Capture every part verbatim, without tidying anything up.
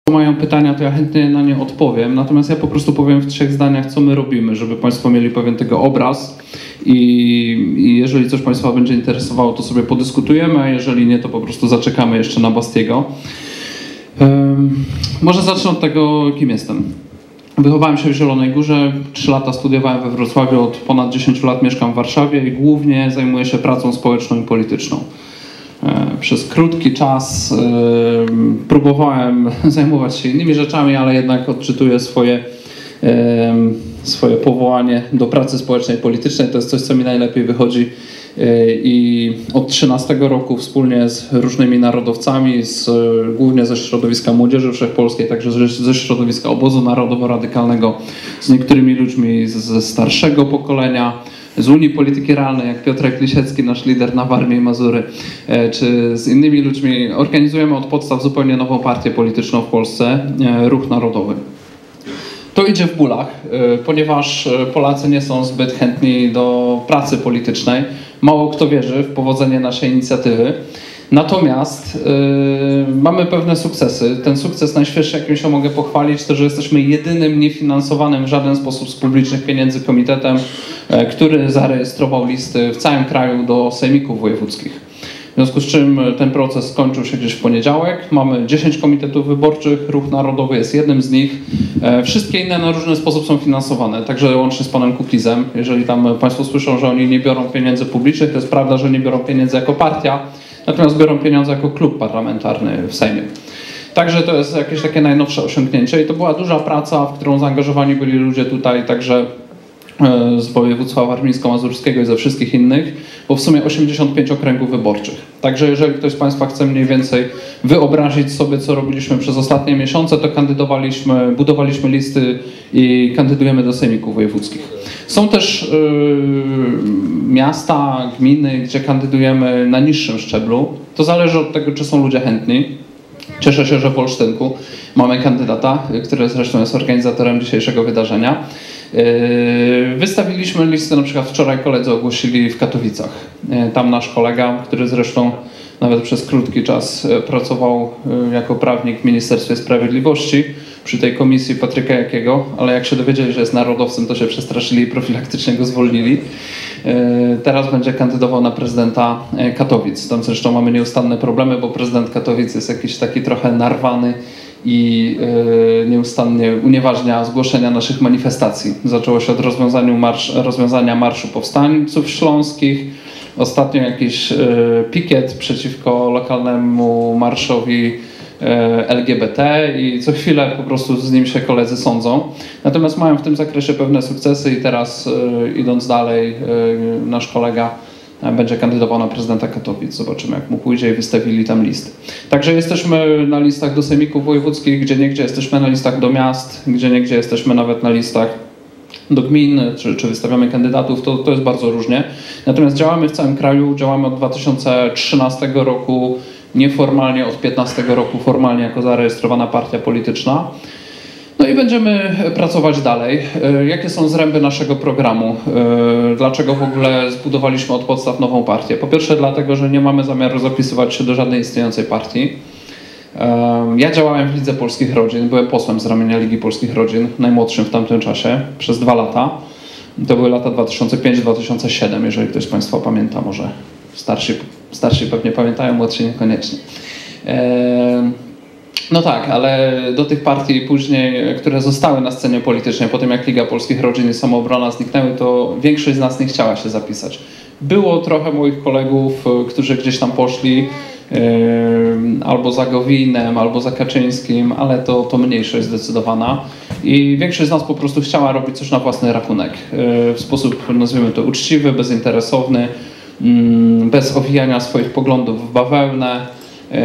mają pytania, to ja chętnie na nie odpowiem, natomiast ja po prostu powiem w trzech zdaniach, co my robimy, żeby Państwo mieli pewien tego obraz i, i jeżeli coś Państwa będzie interesowało, to sobie podyskutujemy, a jeżeli nie, to po prostu zaczekamy jeszcze na Bastiego. Um, może zacznę od tego, kim jestem. Wychowałem się w Zielonej Górze, trzy lata studiowałem we Wrocławiu, od ponad dziesięciu lat mieszkam w Warszawie i głównie zajmuję się pracą społeczną i polityczną. Przez krótki czas próbowałem zajmować się innymi rzeczami, ale jednak odczytuję swoje, swoje powołanie do pracy społecznej i politycznej. To jest coś, co mi najlepiej wychodzi i od trzynastego roku wspólnie z różnymi narodowcami, z, głównie ze środowiska Młodzieży Wszechpolskiej, także ze, ze środowiska Obozu Narodowo-Radykalnego, z niektórymi ludźmi ze starszego pokolenia, z Unii Polityki Realnej, jak Piotrek Lisiecki, nasz lider na Warmii i Mazury, czy z innymi ludźmi, organizujemy od podstaw zupełnie nową partię polityczną w Polsce, Ruch Narodowy. To idzie w bólach, ponieważ Polacy nie są zbyt chętni do pracy politycznej. Mało kto wierzy w powodzenie naszej inicjatywy. Natomiast yy, mamy pewne sukcesy. Ten sukces najświeższy, jakim się mogę pochwalić, to że jesteśmy jedynym niefinansowanym w żaden sposób z publicznych pieniędzy komitetem, yy, który zarejestrował listy w całym kraju do sejmików wojewódzkich. W związku z czym ten proces skończył się gdzieś w poniedziałek. Mamy dziesięć komitetów wyborczych, Ruch Narodowy jest jednym z nich. E, wszystkie inne na różny sposób są finansowane, także łącznie z panem Kukizem. Jeżeli tam Państwo słyszą, że oni nie biorą pieniędzy publicznych, to jest prawda, że nie biorą pieniędzy jako partia, natomiast biorą pieniądze jako klub parlamentarny w Sejmie. Także to jest jakieś takie najnowsze osiągnięcie i to była duża praca, w którą zaangażowani byli ludzie tutaj, także z województwa warmińsko-mazurskiego i ze wszystkich innych, bo w sumie osiemdziesiąt pięć okręgów wyborczych. Także jeżeli ktoś z Państwa chce mniej więcej wyobrazić sobie, co robiliśmy przez ostatnie miesiące, to kandydowaliśmy, budowaliśmy listy i kandydujemy do sejmików wojewódzkich. Są też yy, miasta, gminy, gdzie kandydujemy na niższym szczeblu. To zależy od tego, czy są ludzie chętni. Cieszę się, że w Olsztynku mamy kandydata, który zresztą jest organizatorem dzisiejszego wydarzenia. Wystawiliśmy listę, na przykład wczoraj koledzy ogłosili w Katowicach. Tam nasz kolega, który zresztą nawet przez krótki czas pracował jako prawnik w Ministerstwie Sprawiedliwości przy tej komisji Patryka Jakiego, ale jak się dowiedzieli, że jest narodowcem, to się przestraszyli i profilaktycznie go zwolnili. Teraz będzie kandydował na prezydenta Katowic. Tam zresztą mamy nieustanne problemy, bo prezydent Katowic jest jakiś taki trochę narwany i yy, nieustannie unieważnia zgłoszenia naszych manifestacji. Zaczęło się od rozwiązania, marsz, rozwiązania Marszu Powstańców Śląskich, ostatnio jakiś yy, pikiet przeciwko lokalnemu marszowi yy, L G B T i co chwilę po prostu z nim się koledzy sądzą. Natomiast mają w tym zakresie pewne sukcesy i teraz yy, idąc dalej yy, nasz kolega będzie kandydował na prezydenta Katowic. Zobaczymy, jak mu pójdzie i wystawili tam listy. Także jesteśmy na listach do sejmików wojewódzkich, gdzie niegdzie jesteśmy na listach do miast, gdzie niegdzie jesteśmy nawet na listach do gmin, czy, czy wystawiamy kandydatów, to, to jest bardzo różnie. Natomiast działamy w całym kraju, działamy od dwa tysiące trzynastego roku, nieformalnie od piętnastego roku, formalnie jako zarejestrowana partia polityczna. No i będziemy pracować dalej. Jakie są zręby naszego programu? Dlaczego w ogóle zbudowaliśmy od podstaw nową partię? Po pierwsze dlatego, że nie mamy zamiaru zapisywać się do żadnej istniejącej partii. Ja działałem w Lidze Polskich Rodzin, byłem posłem z ramienia Ligi Polskich Rodzin, najmłodszym w tamtym czasie, przez dwa lata. To były lata dwa tysiące piąty do dwa tysiące siódmego, jeżeli ktoś z Państwa pamięta, może starsi, starsi pewnie pamiętają, młodsi niekoniecznie. No tak, ale do tych partii później, które zostały na scenie politycznej, po tym jak Liga Polskich Rodzin i Samoobrona zniknęły, to większość z nas nie chciała się zapisać. Było trochę moich kolegów, którzy gdzieś tam poszli yy, albo za Gowinem, albo za Kaczyńskim, ale to, to mniejszość zdecydowana. I większość z nas po prostu chciała robić coś na własny rachunek. Yy, w sposób, nazwijmy to, uczciwy, bezinteresowny, yy, bez owijania swoich poglądów w bawełnę.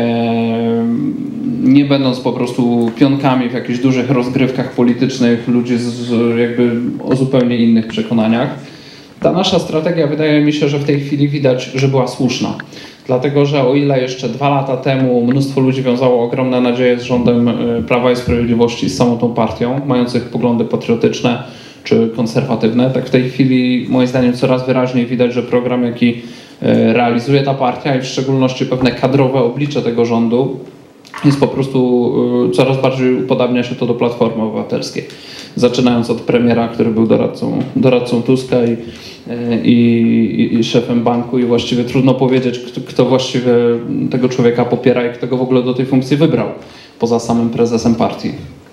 Nie będąc po prostu pionkami w jakichś dużych rozgrywkach politycznych ludzi z, jakby o zupełnie innych przekonaniach. Ta nasza strategia, wydaje mi się, że w tej chwili widać, że była słuszna. Dlatego, że o ile jeszcze dwa lata temu mnóstwo ludzi wiązało ogromne nadzieje z rządem Prawa i Sprawiedliwości, z samą tą partią, mających poglądy patriotyczne czy konserwatywne, tak w tej chwili moim zdaniem coraz wyraźniej widać, że program, jaki realizuje ta partia i w szczególności pewne kadrowe oblicze tego rządu jest po prostu coraz bardziej upodabnia się to do Platformy Obywatelskiej. Zaczynając od premiera, który był doradcą, doradcą Tuska i, i, i szefem banku i właściwie trudno powiedzieć, kto, kto właściwie tego człowieka popiera i kto go w ogóle do tej funkcji wybrał, poza samym prezesem partii.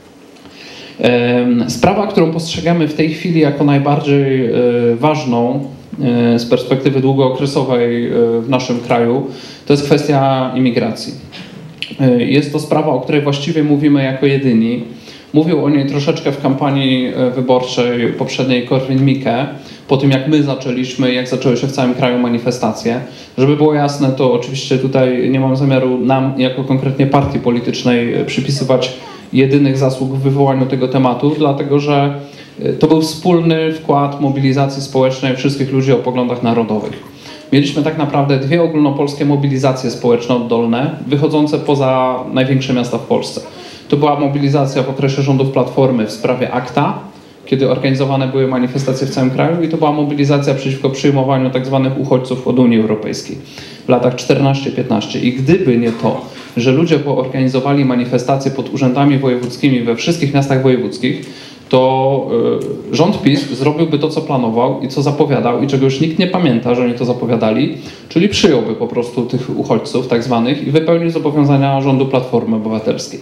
Sprawa, którą postrzegamy w tej chwili jako najbardziej ważną z perspektywy długookresowej w naszym kraju, to jest kwestia imigracji. Jest to sprawa, o której właściwie mówimy jako jedyni. Mówił o niej troszeczkę w kampanii wyborczej poprzedniej Korwin-Mikke, po tym jak my zaczęliśmy, jak zaczęły się w całym kraju manifestacje. Żeby było jasne, to oczywiście tutaj nie mam zamiaru nam, jako konkretnie partii politycznej, przypisywać jedynych zasług w wywołaniu tego tematu, dlatego że to był wspólny wkład mobilizacji społecznej wszystkich ludzi o poglądach narodowych. Mieliśmy tak naprawdę dwie ogólnopolskie mobilizacje społeczne oddolne, wychodzące poza największe miasta w Polsce. To była mobilizacja w okresie rządów Platformy w sprawie akta, kiedy organizowane były manifestacje w całym kraju, i to była mobilizacja przeciwko przyjmowaniu tak zwanych uchodźców od Unii Europejskiej w latach czternaście piętnaście. I gdyby nie to, że ludzie poorganizowali manifestacje pod urzędami wojewódzkimi we wszystkich miastach wojewódzkich, to y, rząd PiS zrobiłby to, co planował i co zapowiadał i czego już nikt nie pamięta, że oni to zapowiadali, czyli przyjąłby po prostu tych uchodźców tak zwanych i wypełnił zobowiązania rządu Platformy Obywatelskiej.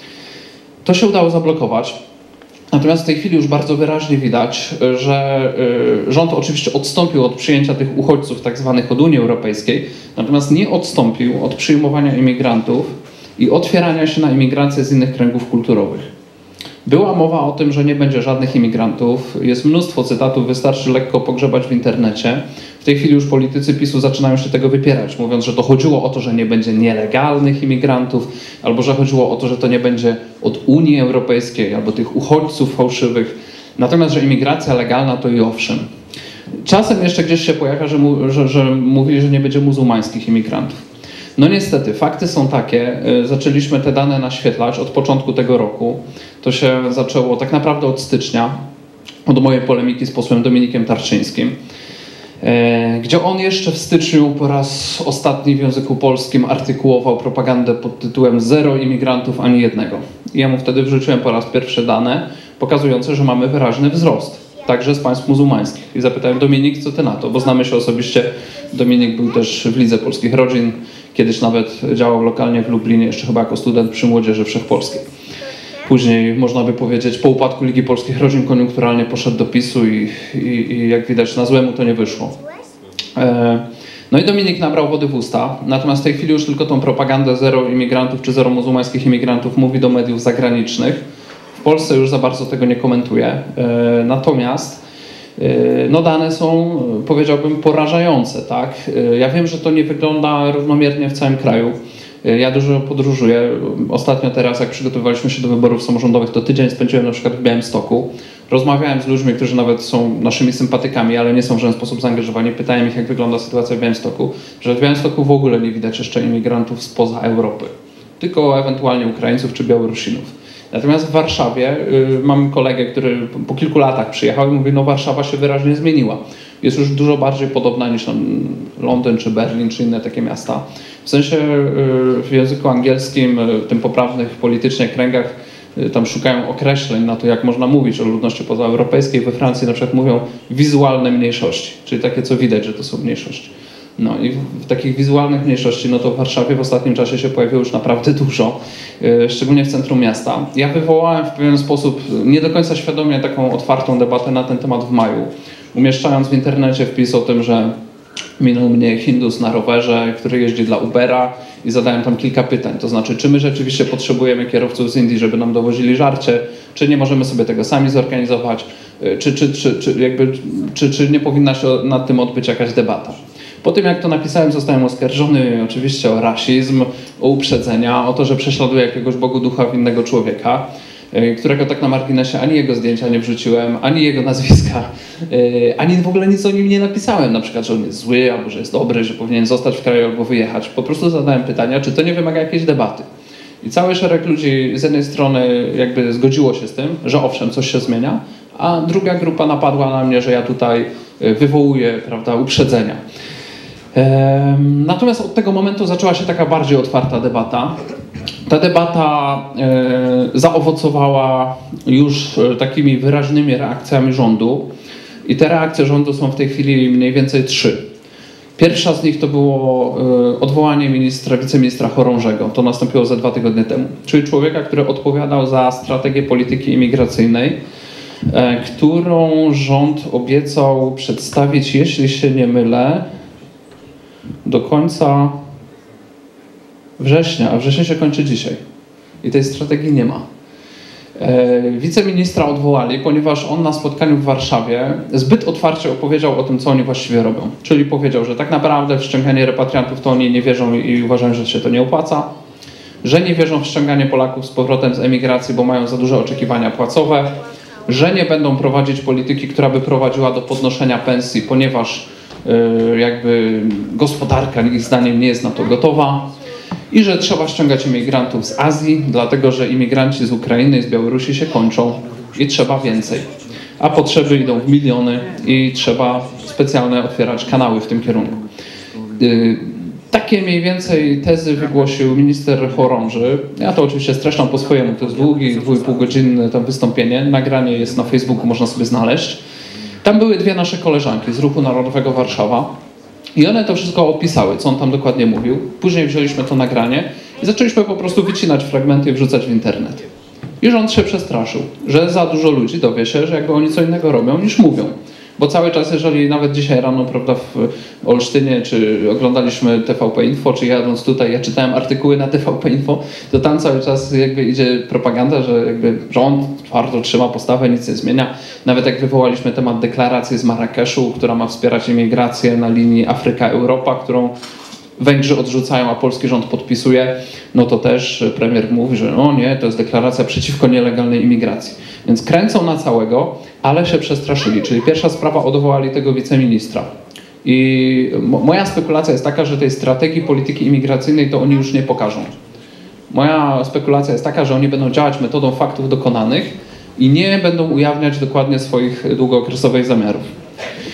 To się udało zablokować. Natomiast w tej chwili już bardzo wyraźnie widać, że rząd oczywiście odstąpił od przyjęcia tych uchodźców tak zwanych od Unii Europejskiej, natomiast nie odstąpił od przyjmowania imigrantów i otwierania się na imigrację z innych kręgów kulturowych. Była mowa o tym, że nie będzie żadnych imigrantów. Jest mnóstwo cytatów, wystarczy lekko pogrzebać w internecie. W tej chwili już politycy PiSu zaczynają się tego wypierać, mówiąc, że to chodziło o to, że nie będzie nielegalnych imigrantów, albo że chodziło o to, że to nie będzie od Unii Europejskiej, albo tych uchodźców fałszywych. Natomiast, że imigracja legalna to i owszem. Czasem jeszcze gdzieś się pojawia, że, mu, że, że mówili, że nie będzie muzułmańskich imigrantów. No niestety, fakty są takie, zaczęliśmy te dane naświetlać od początku tego roku. To się zaczęło tak naprawdę od stycznia, od mojej polemiki z posłem Dominikiem Tarczyńskim, gdzie on jeszcze w styczniu po raz ostatni w języku polskim artykułował propagandę pod tytułem Zero imigrantów, ani jednego. I ja mu wtedy wrzuciłem po raz pierwszy dane pokazujące, że mamy wyraźny wzrost, także z państw muzułmańskich. I zapytałem: Dominik, co ty na to? Bo znamy się osobiście. Dominik był też w Lidze Polskich Rodzin, kiedyś nawet działał lokalnie w Lublinie, jeszcze chyba jako student przy Młodzieży Wszechpolskiej. Później, można by powiedzieć, po upadku Ligi Polskich Rodzin koniunkturalnie poszedł do PiSu i, i, i jak widać na złemu to nie wyszło. E, no i Dominik nabrał wody w usta, natomiast w tej chwili już tylko tą propagandę zero imigrantów czy zero muzułmańskich imigrantów mówi do mediów zagranicznych. W Polsce już za bardzo tego nie komentuje. E, natomiast no dane są, powiedziałbym, porażające, tak? Ja wiem, że to nie wygląda równomiernie w całym kraju. Ja dużo podróżuję. Ostatnio teraz, jak przygotowywaliśmy się do wyborów samorządowych, to tydzień spędziłem na przykład w Białymstoku. Rozmawiałem z ludźmi, którzy nawet są naszymi sympatykami, ale nie są w żaden sposób zaangażowani. Pytałem ich, jak wygląda sytuacja w Białymstoku. Że w Białymstoku w ogóle nie widać jeszcze imigrantów spoza Europy. Tylko ewentualnie Ukraińców czy Białorusinów. Natomiast w Warszawie y, mam kolegę, który po kilku latach przyjechał i mówi, no Warszawa się wyraźnie zmieniła. Jest już dużo bardziej podobna niż tam Londyn, czy Berlin, czy inne takie miasta. W sensie y, w języku angielskim, y, tym poprawnych politycznie kręgach, y, tam szukają określeń na to, jak można mówić o ludności pozaeuropejskiej. We Francji na przykład mówią wizualne mniejszości, czyli takie, co widać, że to są mniejszości. No i w, w takich wizualnych mniejszości, no to w Warszawie w ostatnim czasie się pojawiło już naprawdę dużo, yy, szczególnie w centrum miasta. Ja wywołałem w pewien sposób, nie do końca świadomie, taką otwartą debatę na ten temat w maju, umieszczając w internecie wpis o tym, że minął mnie Hindus na rowerze, który jeździ dla Ubera, i zadałem tam kilka pytań, to znaczy, czy my rzeczywiście potrzebujemy kierowców z Indii, żeby nam dowozili żarcie, czy nie możemy sobie tego sami zorganizować, czy, czy, czy, czy, jakby, czy, czy nie powinna się nad tym odbyć jakaś debata. Po tym, jak to napisałem, zostałem oskarżony oczywiście o rasizm, o uprzedzenia, o to, że prześladuję jakiegoś Bogu ducha winnego człowieka, którego tak na marginesie ani jego zdjęcia nie wrzuciłem, ani jego nazwiska, ani w ogóle nic o nim nie napisałem, na przykład, że on jest zły, albo że jest dobry, że powinien zostać w kraju albo wyjechać. Po prostu zadałem pytania, czy to nie wymaga jakiejś debaty. I cały szereg ludzi z jednej strony jakby zgodziło się z tym, że owszem, coś się zmienia, a druga grupa napadła na mnie, że ja tutaj wywołuję, prawda, uprzedzenia. Natomiast od tego momentu zaczęła się taka bardziej otwarta debata. Ta debata e, zaowocowała już e, takimi wyraźnymi reakcjami rządu i te reakcje rządu są w tej chwili mniej więcej trzy. Pierwsza z nich to było e, odwołanie ministra, wiceministra Chorążego. To nastąpiło za dwa tygodnie temu. Czyli człowieka, który odpowiadał za strategię polityki imigracyjnej, e, którą rząd obiecał przedstawić, jeśli się nie mylę, do końca września, a wrzesień się kończy dzisiaj. I tej strategii nie ma. E, wiceministra odwołali, ponieważ on na spotkaniu w Warszawie zbyt otwarcie opowiedział o tym, co oni właściwie robią. Czyli powiedział, że tak naprawdę w ściąganie repatriantów to oni nie wierzą i uważają, że się to nie opłaca, że nie wierzą w ściąganie Polaków z powrotem z emigracji, bo mają za duże oczekiwania płacowe, że nie będą prowadzić polityki, która by prowadziła do podnoszenia pensji, ponieważ e, jakby gospodarka ich zdaniem nie jest na to gotowa. I że trzeba ściągać imigrantów z Azji, dlatego że imigranci z Ukrainy i z Białorusi się kończą i trzeba więcej. A potrzeby idą w miliony i trzeba specjalne otwierać kanały w tym kierunku. Yy, takie mniej więcej tezy wygłosił minister Chorąży. Ja to oczywiście streszczam po swojemu, to jest długi, dwójpółgodzinne to wystąpienie. Nagranie jest na Facebooku, można sobie znaleźć. Tam były dwie nasze koleżanki z Ruchu Narodowego Warszawa. I one to wszystko opisały, co on tam dokładnie mówił. Później wzięliśmy to nagranie i zaczęliśmy po prostu wycinać fragmenty i wrzucać w internet. I rząd się przestraszył, że za dużo ludzi dowie się, że jakby oni co innego robią niż mówią. Bo cały czas, jeżeli nawet dzisiaj rano, prawda, w Olsztynie, czy oglądaliśmy T V P Info, czy jadąc tutaj, ja czytałem artykuły na T V P Info, to tam cały czas jakby idzie propaganda, że jakby rząd twardo trzyma postawę, nic nie zmienia. Nawet jak wywołaliśmy temat deklaracji z Marrakeszu, która ma wspierać imigrację na linii Afryka-Europa, którą Węgrzy odrzucają, a polski rząd podpisuje, no to też premier mówi, że no nie, to jest deklaracja przeciwko nielegalnej imigracji. Więc kręcą na całego, ale się przestraszyli. Czyli pierwsza sprawa, odwołali tego wiceministra. I moja spekulacja jest taka, że tej strategii polityki imigracyjnej to oni już nie pokażą. Moja spekulacja jest taka, że oni będą działać metodą faktów dokonanych i nie będą ujawniać dokładnie swoich długookresowych zamiarów.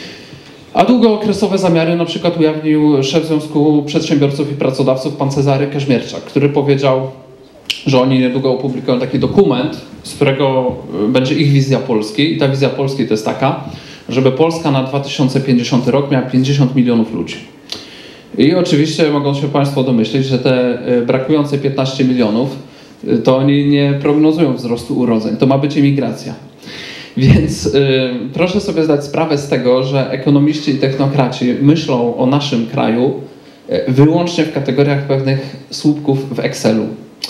A długookresowe zamiary na przykład ujawnił szef Związku Przedsiębiorców i Pracodawców, pan Cezary Kaźmierczak, który powiedział, że oni niedługo opublikują taki dokument, z którego będzie ich wizja Polski. I ta wizja Polski to jest taka, żeby Polska na dwa tysiące pięćdziesiąty rok miała pięćdziesiąt milionów ludzi. I oczywiście mogą się Państwo domyślić, że te brakujące piętnaście milionów, to oni nie prognozują wzrostu urodzeń. To ma być emigracja. Więc y, proszę sobie zdać sprawę z tego, że ekonomiści i technokraci myślą o naszym kraju y, wyłącznie w kategoriach pewnych słupków w Excelu.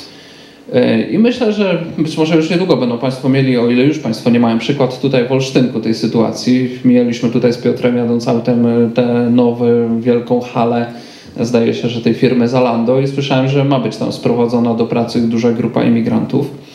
Y, I myślę, że być może już niedługo będą Państwo mieli, o ile już Państwo nie mają, przykład tutaj w Olsztynku tej sytuacji. Mieliśmy tutaj z Piotrem jadąc autem tę nową, wielką halę, zdaje się, że tej firmy Zalando, i słyszałem, że ma być tam sprowadzona do pracy duża grupa imigrantów.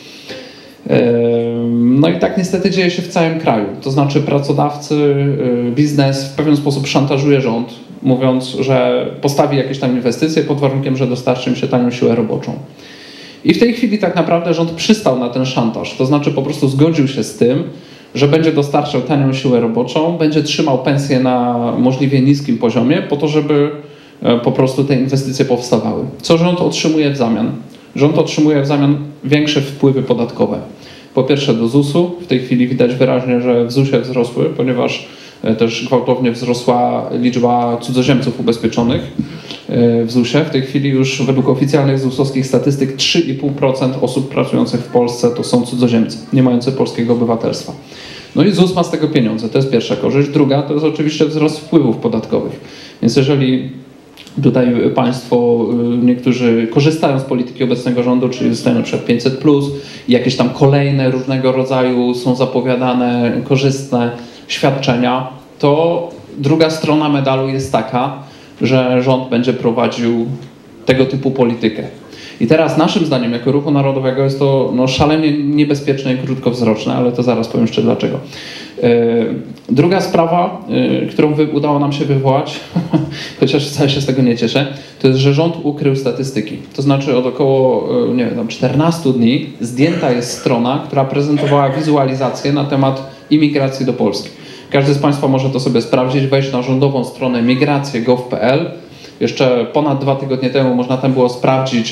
No i tak niestety dzieje się w całym kraju. To znaczy pracodawcy, biznes w pewien sposób szantażuje rząd, mówiąc, że postawi jakieś tam inwestycje pod warunkiem, że dostarczy im się tanią siłę roboczą. I w tej chwili tak naprawdę rząd przystał na ten szantaż. To znaczy po prostu zgodził się z tym, że będzie dostarczał tanią siłę roboczą, będzie trzymał pensję na możliwie niskim poziomie po to, żeby po prostu te inwestycje powstawały. Co rząd otrzymuje w zamian? Rząd otrzymuje w zamian większe wpływy podatkowe. Po pierwsze do zusu. W tej chwili widać wyraźnie, że w zusie wzrosły, ponieważ też gwałtownie wzrosła liczba cudzoziemców ubezpieczonych w zusie. W tej chwili już według oficjalnych zusowskich statystyk trzy i pół procent osób pracujących w Polsce to są cudzoziemcy, nie mający polskiego obywatelstwa. No i ZUS ma z tego pieniądze, to jest pierwsza korzyść. Druga to jest oczywiście wzrost wpływów podatkowych. Więc jeżeli tutaj Państwo, niektórzy korzystają z polityki obecnego rządu, czyli dostają na przykład pięćset plus, i jakieś tam kolejne różnego rodzaju są zapowiadane korzystne świadczenia, to druga strona medalu jest taka, że rząd będzie prowadził tego typu politykę. I teraz naszym zdaniem, jako Ruchu Narodowego, jest to no, szalenie niebezpieczne i krótkowzroczne, ale to zaraz powiem jeszcze dlaczego. Yy, druga sprawa, yy, którą wy, udało nam się wywołać, chociaż wcale się z tego nie cieszę, to jest, że rząd ukrył statystyki. To znaczy od około yy, nie wiem, tam czternastu dni zdjęta jest strona, która prezentowała wizualizację na temat imigracji do Polski. Każdy z Państwa może to sobie sprawdzić, wejść na rządową stronę migracje kropka gov kropka p l. Jeszcze ponad dwa tygodnie temu można tam było sprawdzić w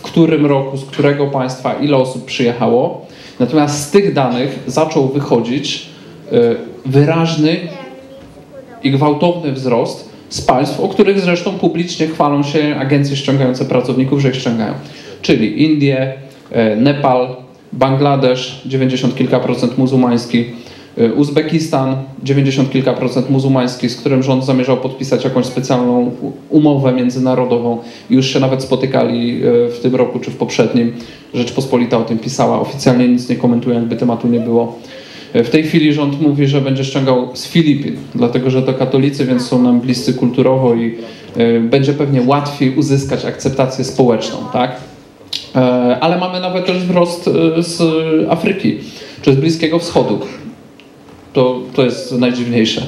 którym roku, z którego państwa, ile osób przyjechało. Natomiast z tych danych zaczął wychodzić wyraźny i gwałtowny wzrost z państw, o których zresztą publicznie chwalą się agencje ściągające pracowników, że ich ściągają. Czyli Indie, Nepal, Bangladesz, dziewięćdziesiąt kilka procent muzułmański, Uzbekistan, dziewięćdziesiąt kilka procent muzułmański, z którym rząd zamierzał podpisać jakąś specjalną umowę międzynarodową. Już się nawet spotykali w tym roku czy w poprzednim. Rzeczpospolita o tym pisała, oficjalnie nic nie komentuje, jakby tematu nie było. W tej chwili rząd mówi, że będzie ściągał z Filipin, dlatego że to katolicy, więc są nam bliscy kulturowo i będzie pewnie łatwiej uzyskać akceptację społeczną, tak? Ale mamy nawet też wzrost z Afryki, czy z Bliskiego Wschodu. To, to jest najdziwniejsze.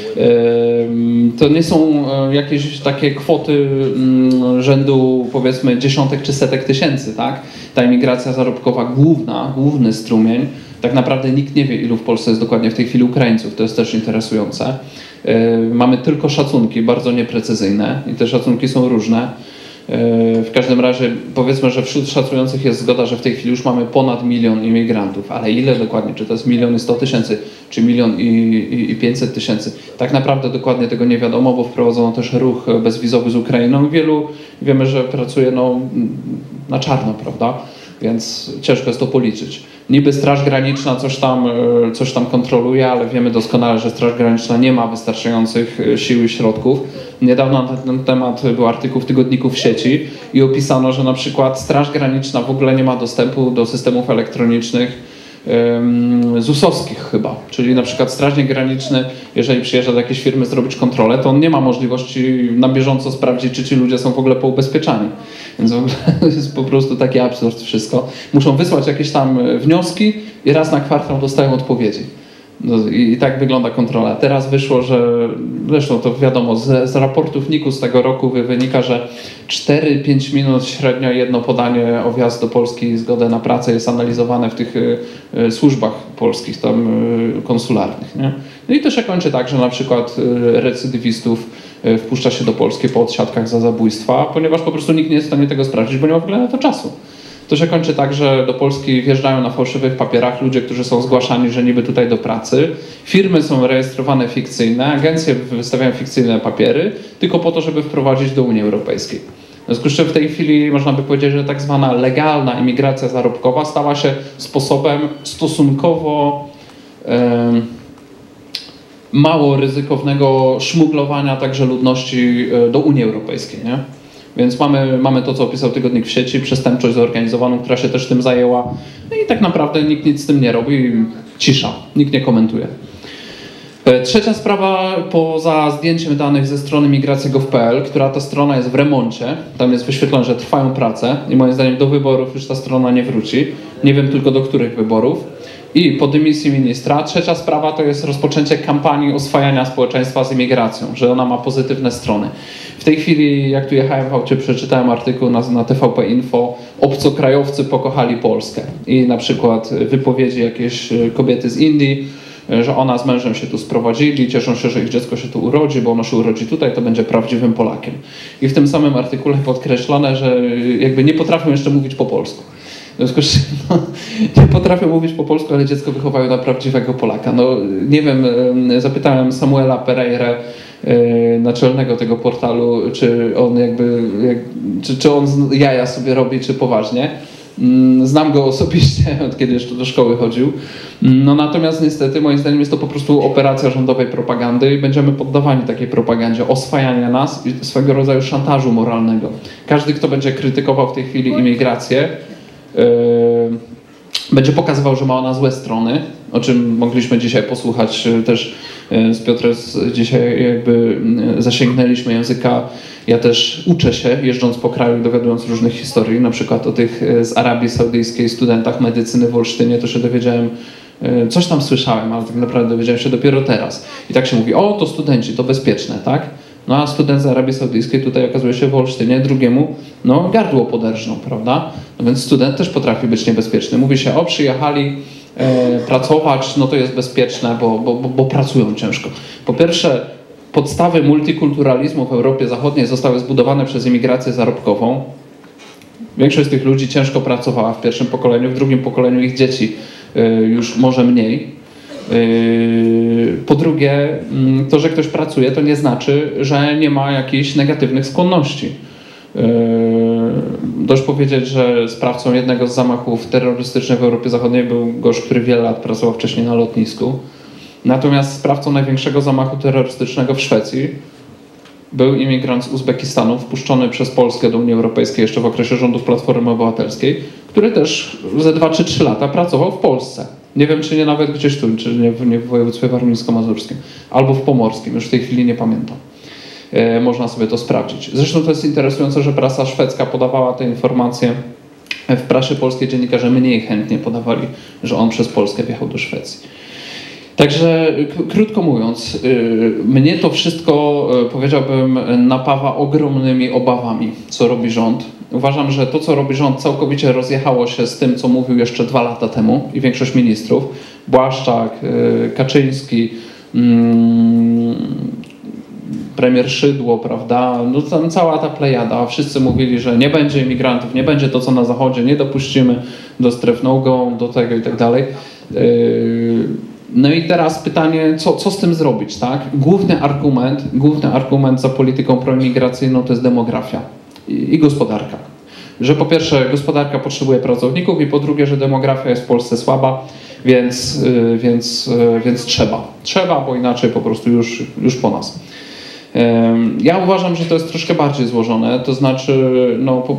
To nie są jakieś takie kwoty rzędu powiedzmy dziesiątek czy setek tysięcy, tak? Ta imigracja zarobkowa główna, główny strumień. Tak naprawdę nikt nie wie, ilu w Polsce jest dokładnie w tej chwili Ukraińców. To jest też interesujące. Mamy tylko szacunki, bardzo nieprecyzyjne i te szacunki są różne. W każdym razie powiedzmy, że wśród szacujących jest zgoda, że w tej chwili już mamy ponad milion imigrantów, ale ile dokładnie, czy to jest milion i sto tysięcy, czy milion i, i, i pięćset tysięcy, tak naprawdę dokładnie tego nie wiadomo, bo wprowadzono też ruch bezwizowy z Ukrainą. Wielu wiemy, że pracuje no, na czarno, prawda? Więc ciężko jest to policzyć. Niby Straż Graniczna coś tam, coś tam kontroluje, ale wiemy doskonale, że Straż Graniczna nie ma wystarczających sił i środków. Niedawno na ten temat był artykuł w tygodniku w sieci i opisano, że na przykład Straż Graniczna w ogóle nie ma dostępu do systemów elektronicznych zusowskich chyba, czyli na przykład strażnik graniczny, jeżeli przyjeżdża do jakiejś firmy zrobić kontrolę, to on nie ma możliwości na bieżąco sprawdzić, czy ci ludzie są w ogóle poubezpieczani. Więc w ogóle to jest po prostu taki absurd wszystko. Muszą wysłać jakieś tam wnioski i raz na kwartał dostają odpowiedzi. No i, i tak wygląda kontrola. Teraz wyszło, że zresztą to wiadomo, z, z raportów N I K-u z tego roku wynika, że cztery pięć minut średnio jedno podanie o wjazd do Polski i zgodę na pracę jest analizowane w tych y, y, służbach polskich, tam y, konsularnych. Nie? No i to się kończy tak, że na przykład y, recydywistów y, wpuszcza się do Polski po odsiadkach za zabójstwa, ponieważ po prostu nikt nie jest w stanie tego sprawdzić, bo nie ma w ogóle na to czasu. To się kończy tak, że do Polski wjeżdżają na fałszywych papierach ludzie, którzy są zgłaszani, że niby tutaj do pracy. Firmy są rejestrowane fikcyjne, agencje wystawiają fikcyjne papiery, tylko po to, żeby wprowadzić do Unii Europejskiej. W związku z czym w tej chwili można by powiedzieć, że tak zwana legalna imigracja zarobkowa stała się sposobem stosunkowo e, mało ryzykownego szmuglowania także ludności do Unii Europejskiej, nie? Więc mamy, mamy to, co opisał tygodnik w sieci, przestępczość zorganizowaną, która się też tym zajęła. No i tak naprawdę nikt nic z tym nie robi. Cisza. Nikt nie komentuje. Trzecia sprawa, poza zdjęciem danych ze strony migracja kropka gov kropka p l, która ta strona jest w remoncie, tam jest wyświetlone, że trwają prace i moim zdaniem do wyborów już ta strona nie wróci. Nie wiem tylko do których wyborów. I po dymisji ministra trzecia sprawa to jest rozpoczęcie kampanii oswajania społeczeństwa z imigracją, że ona ma pozytywne strony. W tej chwili, jak tu jechałem w aucie, przeczytałem artykuł na, na T V P Info, obcokrajowcy pokochali Polskę. I na przykład wypowiedzi jakiejś kobiety z Indii, że ona z mężem się tu sprowadzili, cieszą się, że ich dziecko się tu urodzi, bo ono się urodzi tutaj, to będzie prawdziwym Polakiem. I w tym samym artykule podkreślone, że jakby nie potrafią jeszcze mówić po polsku. W związku z czym no, nie potrafią mówić po polsku, ale dziecko wychowają na prawdziwego Polaka. No nie wiem, zapytałem Samuela Pereira, naczelnego tego portalu, czy on jakby, jak, czy, czy on jaja sobie robi, czy poważnie. Znam go osobiście, od kiedy jeszcze do szkoły chodził. No natomiast niestety moim zdaniem jest to po prostu operacja rządowej propagandy i będziemy poddawani takiej propagandzie oswajania nas i swego rodzaju szantażu moralnego. Każdy, kto będzie krytykował w tej chwili imigrację, yy, będzie pokazywał, że ma ona złe strony, o czym mogliśmy dzisiaj posłuchać też z Piotrem. Dzisiaj jakby zasięgnęliśmy języka. Ja też uczę się, jeżdżąc po kraju, dowiadując różnych historii, na przykład o tych z Arabii Saudyjskiej studentach medycyny w Olsztynie, to się dowiedziałem, coś tam słyszałem, ale tak naprawdę dowiedziałem się dopiero teraz. I tak się mówi, o to studenci, to bezpieczne, tak? No a student z Arabii Saudyjskiej tutaj okazuje się w Olsztynie, drugiemu no gardło poderżną, prawda? No więc student też potrafi być niebezpieczny. Mówi się, o przyjechali e, pracować, no to jest bezpieczne, bo, bo, bo, bo pracują ciężko. Po pierwsze, podstawy multikulturalizmu w Europie Zachodniej zostały zbudowane przez imigrację zarobkową. Większość z tych ludzi ciężko pracowała w pierwszym pokoleniu, w drugim pokoleniu ich dzieci już może mniej. Po drugie, to, że ktoś pracuje, to nie znaczy, że nie ma jakichś negatywnych skłonności. Dość powiedzieć, że sprawcą jednego z zamachów terrorystycznych w Europie Zachodniej był gość, który wiele lat pracował wcześniej na lotnisku. Natomiast sprawcą największego zamachu terrorystycznego w Szwecji był imigrant z Uzbekistanu, wpuszczony przez Polskę do Unii Europejskiej jeszcze w okresie rządów Platformy Obywatelskiej, który też ze dwa czy trzy lata pracował w Polsce. Nie wiem, czy nie nawet gdzieś tu, czy nie w, nie w województwie warmińsko-mazurskim, albo w pomorskim, już w tej chwili nie pamiętam. E, można sobie to sprawdzić. Zresztą to jest interesujące, że prasa szwedzka podawała te informacje. W prasie polskiej dziennikarze mniej chętnie podawali, że on przez Polskę wjechał do Szwecji. Także krótko mówiąc, mnie to wszystko, powiedziałbym, napawa ogromnymi obawami, co robi rząd. Uważam, że to, co robi rząd, całkowicie rozjechało się z tym, co mówił jeszcze dwa lata temu i większość ministrów. Błaszczak, Kaczyński, premier Szydło, prawda, no tam cała ta plejada. Wszyscy mówili, że nie będzie imigrantów, nie będzie to, co na Zachodzie, nie dopuścimy do stref no-go, do tego i tak dalej. No i teraz pytanie, co, co z tym zrobić, tak? Główny argument, główny argument za polityką proimigracyjną to jest demografia i, i gospodarka. Że po pierwsze gospodarka potrzebuje pracowników i po drugie, że demografia jest w Polsce słaba, więc, yy, więc, yy, więc trzeba. Trzeba, bo inaczej po prostu już, już po nas. Yy, ja uważam, że to jest troszkę bardziej złożone, to znaczy no, po,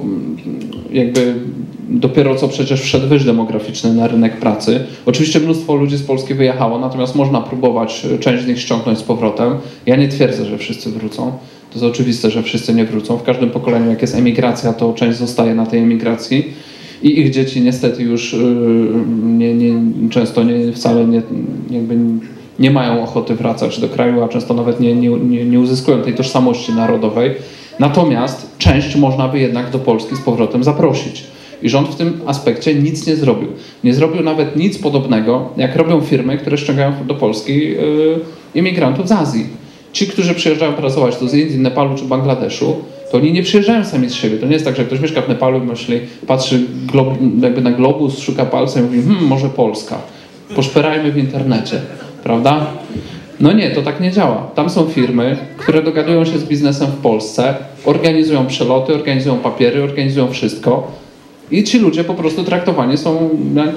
jakby dopiero co przecież wszedł wyż demograficzny na rynek pracy. Oczywiście mnóstwo ludzi z Polski wyjechało, natomiast można próbować część z nich ściągnąć z powrotem. Ja nie twierdzę, że wszyscy wrócą. To jest oczywiste, że wszyscy nie wrócą. W każdym pokoleniu, jak jest emigracja, to część zostaje na tej emigracji i ich dzieci niestety już nie, nie, często nie, wcale nie, jakby nie mają ochoty wracać do kraju, a często nawet nie, nie, nie uzyskują tej tożsamości narodowej. Natomiast część można by jednak do Polski z powrotem zaprosić. I rząd w tym aspekcie nic nie zrobił. Nie zrobił nawet nic podobnego, jak robią firmy, które ściągają do Polski yy, imigrantów z Azji. Ci, którzy przyjeżdżają pracować tu z Indii, Nepalu czy Bangladeszu, to oni nie przyjeżdżają sami z siebie. To nie jest tak, że ktoś mieszka w Nepalu i myśli, patrzy glob, jakby na globus, szuka palcem i mówi, hmm, może Polska. Poszperajmy w internecie, prawda? No nie, to tak nie działa. Tam są firmy, które dogadują się z biznesem w Polsce, organizują przeloty, organizują papiery, organizują wszystko. I ci ludzie po prostu traktowani są, jak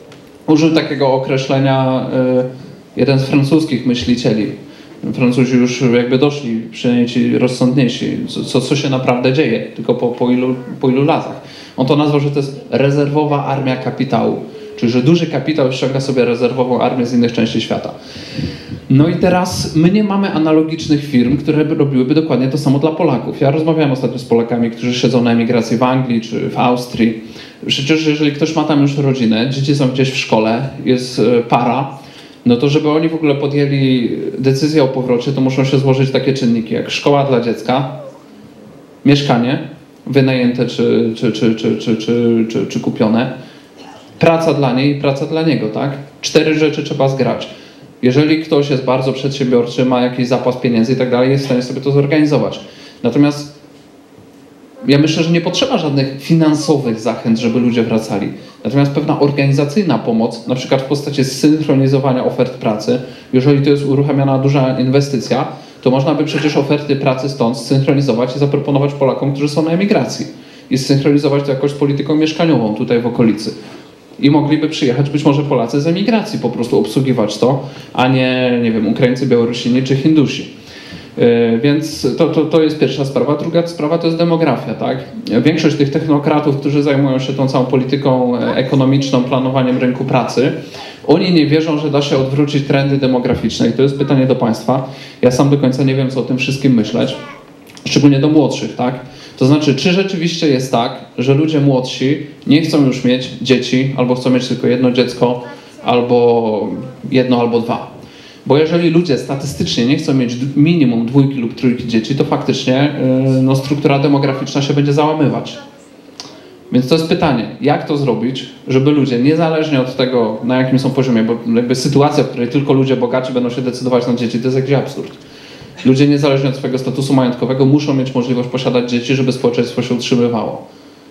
użył takiego określenia y, jeden z francuskich myślicieli. Francuzi już jakby doszli, przynajmniej ci rozsądniejsi, co, co się naprawdę dzieje, tylko po, po, ilu, po ilu latach. On to nazwał, że to jest rezerwowa armia kapitału, czyli że duży kapitał ściąga sobie rezerwową armię z innych części świata. No i teraz my nie mamy analogicznych firm, które by robiłyby dokładnie to samo dla Polaków. Ja rozmawiałem ostatnio z Polakami, którzy siedzą na emigracji w Anglii czy w Austrii. Przecież jeżeli ktoś ma tam już rodzinę, dzieci są gdzieś w szkole, jest para, no to żeby oni w ogóle podjęli decyzję o powrocie, to muszą się złożyć takie czynniki jak szkoła dla dziecka, mieszkanie wynajęte czy, czy, czy, czy, czy, czy, czy, czy kupione, praca dla niej i praca dla niego, tak? Cztery rzeczy trzeba zgrać. Jeżeli ktoś jest bardzo przedsiębiorczy, ma jakiś zapas pieniędzy i tak dalej, jest w stanie sobie to zorganizować. Natomiast ja myślę, że nie potrzeba żadnych finansowych zachęt, żeby ludzie wracali. Natomiast pewna organizacyjna pomoc, na przykład w postaci synchronizowania ofert pracy, jeżeli to jest uruchamiana duża inwestycja, to można by przecież oferty pracy stąd zsynchronizować i zaproponować Polakom, którzy są na emigracji. I zsynchronizować to jakoś z polityką mieszkaniową tutaj w okolicy. I mogliby przyjechać być może Polacy z emigracji, po prostu obsługiwać to, a nie, nie wiem, Ukraińcy, Białorusini czy Hindusi. Yy, więc to, to, to jest pierwsza sprawa. Druga sprawa to jest demografia, tak? Większość tych technokratów, którzy zajmują się tą całą polityką ekonomiczną, planowaniem rynku pracy, oni nie wierzą, że da się odwrócić trendy demograficzne. I to jest pytanie do Państwa. Ja sam do końca nie wiem, co o tym wszystkim myśleć. Szczególnie do młodszych, tak? To znaczy, czy rzeczywiście jest tak, że ludzie młodsi nie chcą już mieć dzieci, albo chcą mieć tylko jedno dziecko, albo jedno, albo dwa. Bo jeżeli ludzie statystycznie nie chcą mieć minimum dwójki lub trójki dzieci, to faktycznie yy, no, struktura demograficzna się będzie załamywać. Więc to jest pytanie, jak to zrobić, żeby ludzie, niezależnie od tego, na jakim są poziomie, bo jakby sytuacja, w której tylko ludzie bogaci będą się decydować na dzieci, to jest jakiś absurd. Ludzie niezależnie od swojego statusu majątkowego muszą mieć możliwość posiadać dzieci, żeby społeczeństwo się utrzymywało.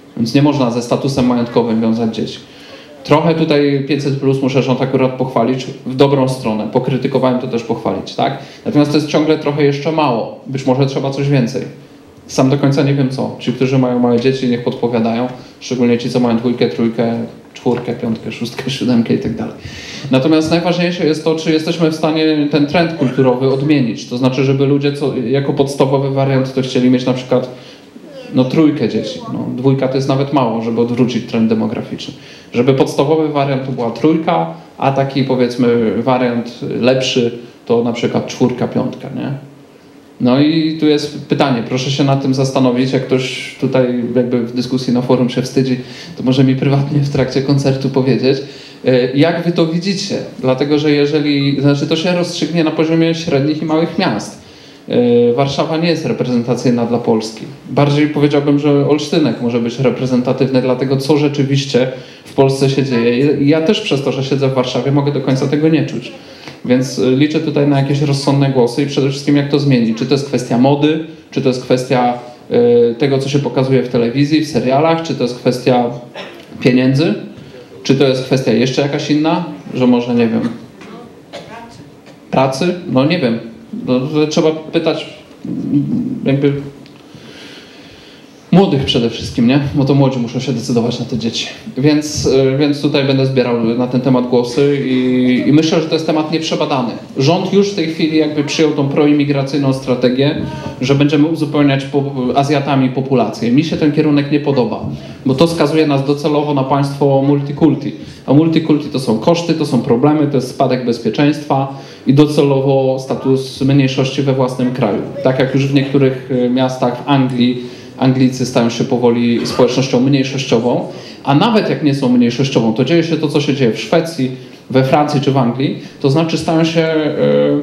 Więc nie można ze statusem majątkowym wiązać dzieci. Trochę tutaj pięćset plus muszę rząd akurat pochwalić w dobrą stronę. Pokrytykowałem to też pochwalić, tak? Natomiast to jest ciągle trochę jeszcze mało. Być może trzeba coś więcej. Sam do końca nie wiem co. Ci, którzy mają małe dzieci, niech podpowiadają. Szczególnie ci, co mają dwójkę, trójkę, czwórkę, piątkę, szóstkę, siódemkę i tak dalej. Natomiast najważniejsze jest to, czy jesteśmy w stanie ten trend kulturowy odmienić. To znaczy, żeby ludzie co, jako podstawowy wariant to chcieli mieć na przykład no trójkę dzieci. No, dwójka to jest nawet mało, żeby odwrócić trend demograficzny. Żeby podstawowy wariant to była trójka, a taki powiedzmy wariant lepszy to na przykład czwórka, piątka, nie? No i tu jest pytanie, proszę się nad tym zastanowić, jak ktoś tutaj jakby w dyskusji na forum się wstydzi, to może mi prywatnie w trakcie koncertu powiedzieć, jak wy to widzicie, dlatego że jeżeli, znaczy to się rozstrzygnie na poziomie średnich i małych miast. Warszawa nie jest reprezentacyjna dla Polski. Bardziej powiedziałbym, że Olsztynek może być reprezentatywny dla tego, co rzeczywiście w Polsce się dzieje. I ja też przez to, że siedzę w Warszawie, mogę do końca tego nie czuć. Więc liczę tutaj na jakieś rozsądne głosy i przede wszystkim jak to zmieni. Czy to jest kwestia mody, czy to jest kwestia y, tego, co się pokazuje w telewizji, w serialach, czy to jest kwestia pieniędzy, czy to jest kwestia jeszcze jakaś inna, że może, nie wiem, pracy? No nie wiem. No, trzeba pytać jakby młodych przede wszystkim, nie? Bo to młodzi muszą się decydować na te dzieci. Więc, więc tutaj będę zbierał na ten temat głosy i, i myślę, że to jest temat nieprzebadany. Rząd już w tej chwili jakby przyjął tą proimigracyjną strategię, że będziemy uzupełniać po, Azjatami populację. Mi się ten kierunek nie podoba, bo to skazuje nas docelowo na państwo multikulti. A multikulti to są koszty, to są problemy, to jest spadek bezpieczeństwa i docelowo status mniejszości we własnym kraju. Tak jak już w niektórych miastach w Anglii Anglicy stają się powoli społecznością mniejszościową, a nawet jak nie są mniejszościową, to dzieje się to, co się dzieje w Szwecji, we Francji czy w Anglii, to znaczy stają się, yy,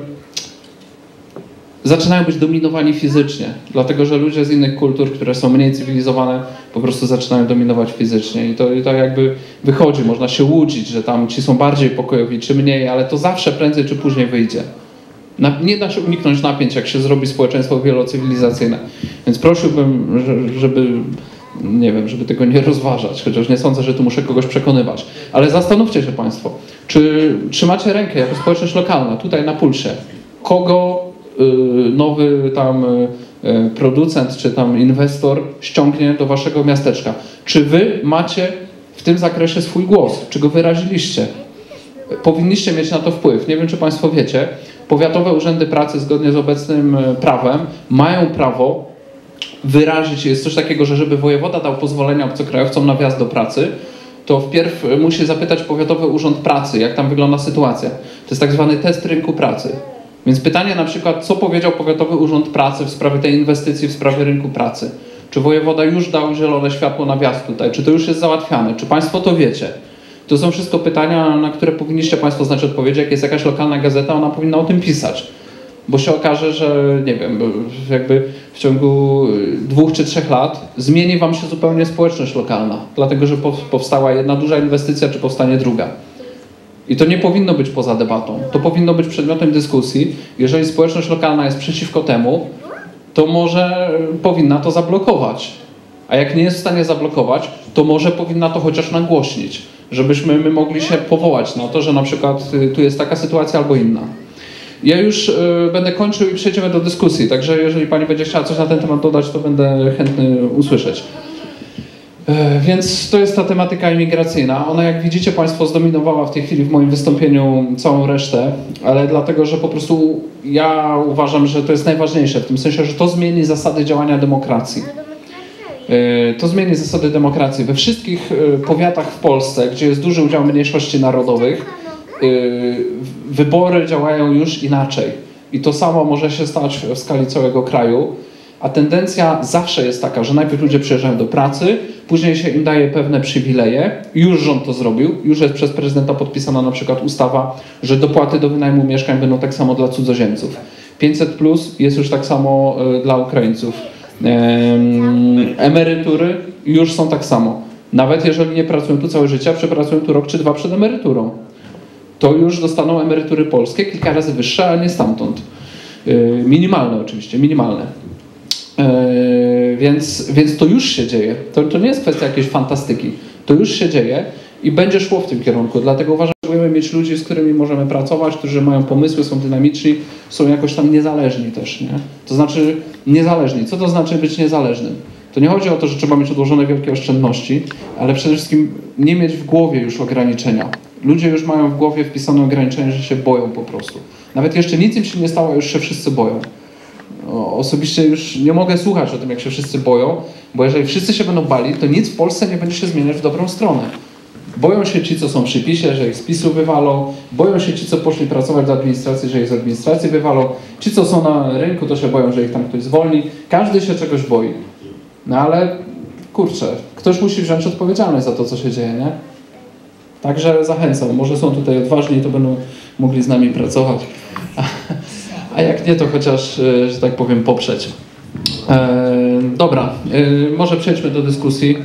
zaczynają być dominowani fizycznie, dlatego że ludzie z innych kultur, które są mniej cywilizowane, po prostu zaczynają dominować fizycznie i to, i to jakby wychodzi, można się łudzić, że tam ci są bardziej pokojowi czy mniej, ale to zawsze prędzej czy później wyjdzie. Nie da się uniknąć napięć, jak się zrobi społeczeństwo wielocywilizacyjne. Więc prosiłbym, żeby, nie wiem, żeby tego nie rozważać, chociaż nie sądzę, że tu muszę kogoś przekonywać. Ale zastanówcie się Państwo, czy trzymacie rękę jako społeczność lokalna, tutaj na pulsie, kogo y, nowy tam y, producent czy tam inwestor ściągnie do Waszego miasteczka. Czy Wy macie w tym zakresie swój głos? Czy go wyraziliście? Powinniście mieć na to wpływ. Nie wiem, czy Państwo wiecie, powiatowe urzędy pracy zgodnie z obecnym prawem mają prawo wyrazić, jest coś takiego, że żeby wojewoda dał pozwolenia obcokrajowcom na wjazd do pracy, to wpierw musi zapytać Powiatowy Urząd Pracy, jak tam wygląda sytuacja. To jest tak zwany test rynku pracy. Więc pytanie na przykład, co powiedział Powiatowy Urząd Pracy w sprawie tej inwestycji, w sprawie rynku pracy? Czy wojewoda już dał zielone światło na wjazd tutaj? Czy to już jest załatwiane? Czy Państwo to wiecie? To są wszystko pytania, na które powinniście Państwo znać odpowiedzi. Jak jest jakaś lokalna gazeta, ona powinna o tym pisać. Bo się okaże, że nie wiem, jakby w ciągu dwóch czy trzech lat zmieni Wam się zupełnie społeczność lokalna. Dlatego, że powstała jedna duża inwestycja, czy powstanie druga. I to nie powinno być poza debatą. To powinno być przedmiotem dyskusji. Jeżeli społeczność lokalna jest przeciwko temu, to może powinna to zablokować. A jak nie jest w stanie zablokować, to może powinna to chociaż nagłośnić, żebyśmy my mogli się powołać na to, że na przykład tu jest taka sytuacja albo inna. Ja już y, będę kończył i przejdziemy do dyskusji, także jeżeli Pani będzie chciała coś na ten temat dodać, to będę chętny usłyszeć. Y, więc to jest ta tematyka imigracyjna. Ona, jak widzicie Państwo, zdominowała w tej chwili w moim wystąpieniu całą resztę, ale dlatego, że po prostu ja uważam, że to jest najważniejsze, w tym sensie, że to zmieni zasady działania demokracji. To zmieni zasady demokracji. We wszystkich powiatach w Polsce, gdzie jest duży udział mniejszości narodowych, wybory działają już inaczej. I to samo może się stać w skali całego kraju. A tendencja zawsze jest taka, że najpierw ludzie przyjeżdżają do pracy, później się im daje pewne przywileje. Już rząd to zrobił. Już jest przez prezydenta podpisana na przykład ustawa, że dopłaty do wynajmu mieszkań będą tak samo dla cudzoziemców. pięćset plus jest już tak samo dla Ukraińców. Emerytury już są tak samo. Nawet jeżeli nie pracują tu całe życie, a przepracują tu rok czy dwa przed emeryturą, to już dostaną emerytury polskie kilka razy wyższe, a nie stamtąd. Minimalne oczywiście, minimalne. Więc, więc to już się dzieje. To, to nie jest kwestia jakiejś fantastyki. To już się dzieje i będzie szło w tym kierunku. Dlatego uważam, że możemy mieć ludzi, z którymi możemy pracować, którzy mają pomysły, są dynamiczni, są jakoś tam niezależni też, nie? To znaczy niezależni. Co to znaczy być niezależnym? To nie chodzi o to, że trzeba mieć odłożone wielkie oszczędności, ale przede wszystkim nie mieć w głowie już ograniczenia. Ludzie już mają w głowie wpisane ograniczenie, że się boją po prostu. Nawet jeszcze nic im się nie stało, już się wszyscy boją. Osobiście już nie mogę słuchać o tym, jak się wszyscy boją, bo jeżeli wszyscy się będą bali, to nic w Polsce nie będzie się zmieniać w dobrą stronę. Boją się ci, co są przy PiSie, że ich z PiSu wywalą, boją się ci, co poszli pracować do administracji, że ich z administracji wywalą, ci, co są na rynku, to się boją, że ich tam ktoś zwolni. Każdy się czegoś boi. No ale, kurczę, ktoś musi wziąć odpowiedzialność za to, co się dzieje, nie? Także zachęcam, może są tutaj odważni i to będą mogli z nami pracować. A jak nie, to chociaż, że tak powiem, poprzeć. E, dobra, e, może przejdźmy do dyskusji.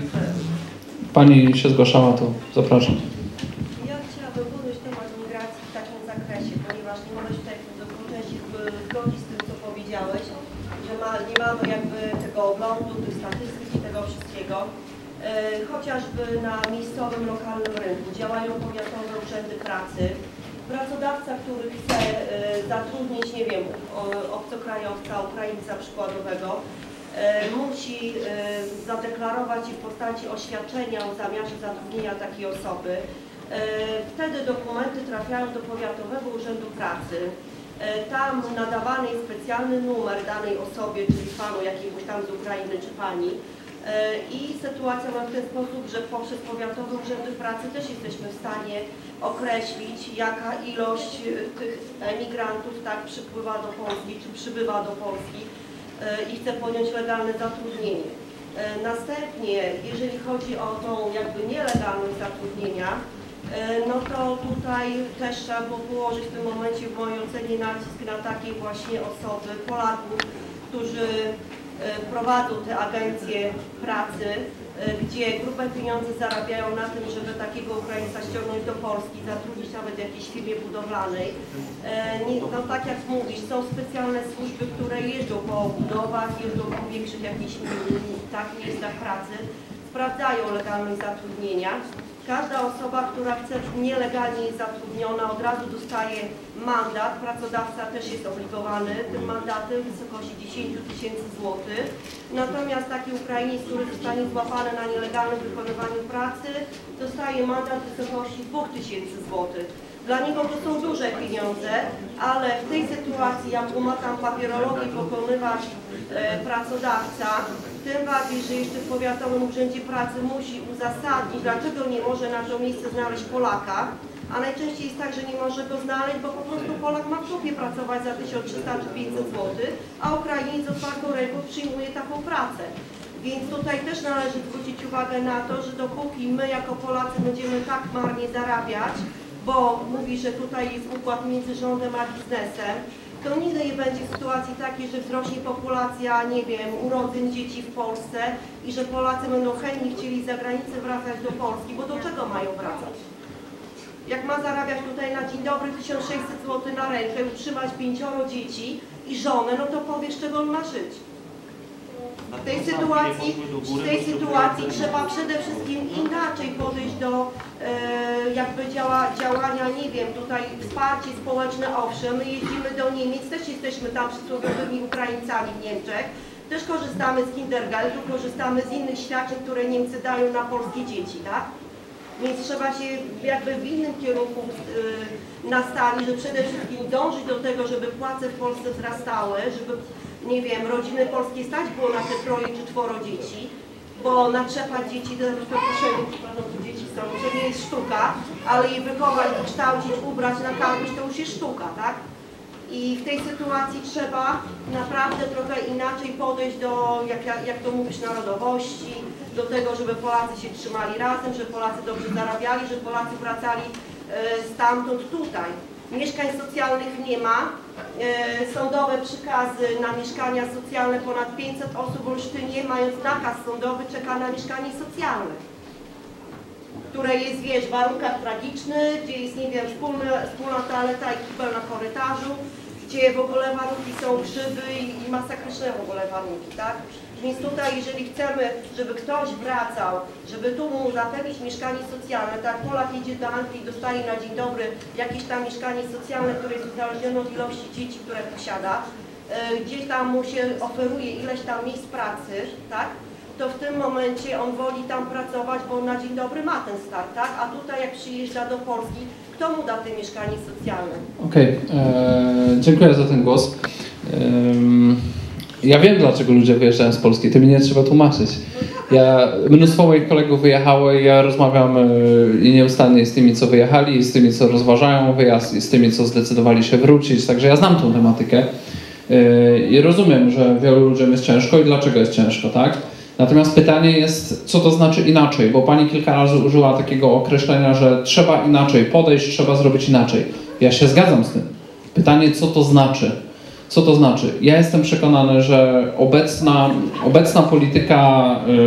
Pani się zgłaszała, to zapraszam. Ja chciałabym podnieść temat migracji w takim zakresie, ponieważ nie mogę się tutaj w części zgodzić z tym, co powiedziałeś, że ma, nie mamy jakby tego oglądu, tych statystyk i tego wszystkiego. E, chociażby na miejscowym, lokalnym rynku działają powiatowe urzędy pracy. Pracodawca, który chce e, zatrudnić, nie wiem, obcokrajowca, Ukraińca przykładowego, e, musi e, zadeklarować w postaci oświadczenia o zamiarze zatrudnienia takiej osoby. E, wtedy dokumenty trafiają do Powiatowego Urzędu Pracy. E, tam nadawany jest specjalny numer danej osobie, czyli panu jakiegoś tam z Ukrainy czy pani. I sytuacja ma w ten sposób, że poprzez Powiatowe Urzędy Pracy też jesteśmy w stanie określić, jaka ilość tych emigrantów tak przypływa do Polski, czy przybywa do Polski i chce podjąć legalne zatrudnienie. Następnie, jeżeli chodzi o tą jakby nielegalność zatrudnienia, no to tutaj też trzeba było położyć w tym momencie w mojej ocenie nacisk na takie właśnie osoby, Polaków, którzy prowadzą te agencje pracy, gdzie grube pieniądze zarabiają na tym, żeby takiego Ukraińca ściągnąć do Polski, zatrudnić nawet w jakiejś firmie budowlanej. No tak jak mówisz, są specjalne służby, które jeżdżą po budowach, jeżdżą po większych jakichś tak, miejscach pracy, sprawdzają legalność zatrudnienia. Każda osoba, która chce nielegalnie jest zatrudniona, od razu dostaje mandat. Pracodawca też jest obligowany tym mandatem w wysokości dziesięć tysięcy złotych. Natomiast taki Ukrainiec, który zostanie złapany na nielegalnym wykonywaniu pracy, dostaje mandat w wysokości dwóch tysięcy złotych. Dla niego to są duże pieniądze, ale w tej sytuacji, jak ma tam papierologię pokonywać e, pracodawca, tym bardziej, że jeszcze w Powiatowym Urzędzie Pracy musi uzasadnić, dlaczego nie może na to miejsce znaleźć Polaka, a najczęściej jest tak, że nie może go znaleźć, bo po prostu Polak ma w grupie pracować za tysiąc trzysta czy pięćset złotych, a Ukrainiec otwartą ręką przyjmuje taką pracę. Więc tutaj też należy zwrócić uwagę na to, że dopóki my jako Polacy będziemy tak marnie zarabiać, bo mówi, że tutaj jest układ między rządem a biznesem, to nigdy nie będzie sytuacji takiej, że wzrośnie populacja, nie wiem, urodzeń dzieci w Polsce i że Polacy będą chętnie chcieli z zagranicy wracać do Polski, bo do czego mają wracać? Jak ma zarabiać tutaj na dzień dobry tysiąc sześćset złotych na rękę, utrzymać pięcioro dzieci i żonę, no to powiesz, czego on ma żyć. W tej sytuacji, w tej sytuacji trzeba przede wszystkim inaczej podejść do e, jakby działa, działania, nie wiem, tutaj wsparcie społeczne, owszem, my jeździmy do Niemiec, też jesteśmy tam przysłowiowymi Ukraińcami w Niemczech, też korzystamy z kindergartu, korzystamy z innych świadczeń, które Niemcy dają na polskie dzieci, tak? Więc trzeba się jakby w innym kierunku y, nastawić, że przede wszystkim dążyć do tego, żeby płace w Polsce wzrastały, żeby, nie wiem, rodziny polskie stać było na te troje czy czworo dzieci, bo natrzepać dzieci, to przepraszam, tu dzieci są, to nie jest sztuka, ale je wychować, wykształcić, ubrać, nakarmić, to już jest sztuka, tak? I w tej sytuacji trzeba naprawdę trochę inaczej podejść do, jak, jak to mówisz, narodowości, do tego, żeby Polacy się trzymali razem, żeby Polacy dobrze zarabiali, żeby Polacy wracali e, stamtąd tutaj. Mieszkań socjalnych nie ma. E, sądowe przykazy na mieszkania socjalne, ponad pięćset osób w Olsztynie, mając nakaz sądowy, czeka na mieszkanie socjalne, które jest, wiesz, w warunkach tragicznych, gdzie jest, nie wiem, wspólna, wspólna toaleta i kibel na korytarzu, gdzie w ogóle warunki są grzyby i, i masakryczne w ogóle warunki, tak? Więc tutaj, jeżeli chcemy, żeby ktoś wracał, żeby tu mu zapewnić mieszkanie socjalne, tak, Polak jedzie do Anglii i dostaje na dzień dobry jakieś tam mieszkanie socjalne, które jest uzależnione od ilości dzieci, które posiada, yy, gdzieś tam mu się oferuje ileś tam miejsc pracy, tak, to w tym momencie on woli tam pracować, bo na dzień dobry ma ten start, tak, a tutaj jak przyjeżdża do Polski, kto mu da te mieszkanie socjalne? Okej, okay. Dziękuję za ten głos. Um... Ja wiem, dlaczego ludzie wyjeżdżają z Polski, to mi nie trzeba tłumaczyć. Ja, mnóstwo moich kolegów wyjechało i ja rozmawiam i nieustannie z tymi, co wyjechali, i z tymi, co rozważają wyjazd, i z tymi, co zdecydowali się wrócić, także ja znam tą tematykę i rozumiem, że wielu ludziom jest ciężko i dlaczego jest ciężko, tak? Natomiast pytanie jest, co to znaczy inaczej, bo pani kilka razy użyła takiego określenia, że trzeba inaczej podejść, trzeba zrobić inaczej. Ja się zgadzam z tym. Pytanie, co to znaczy? Co to znaczy? Ja jestem przekonany, że obecna, obecna polityka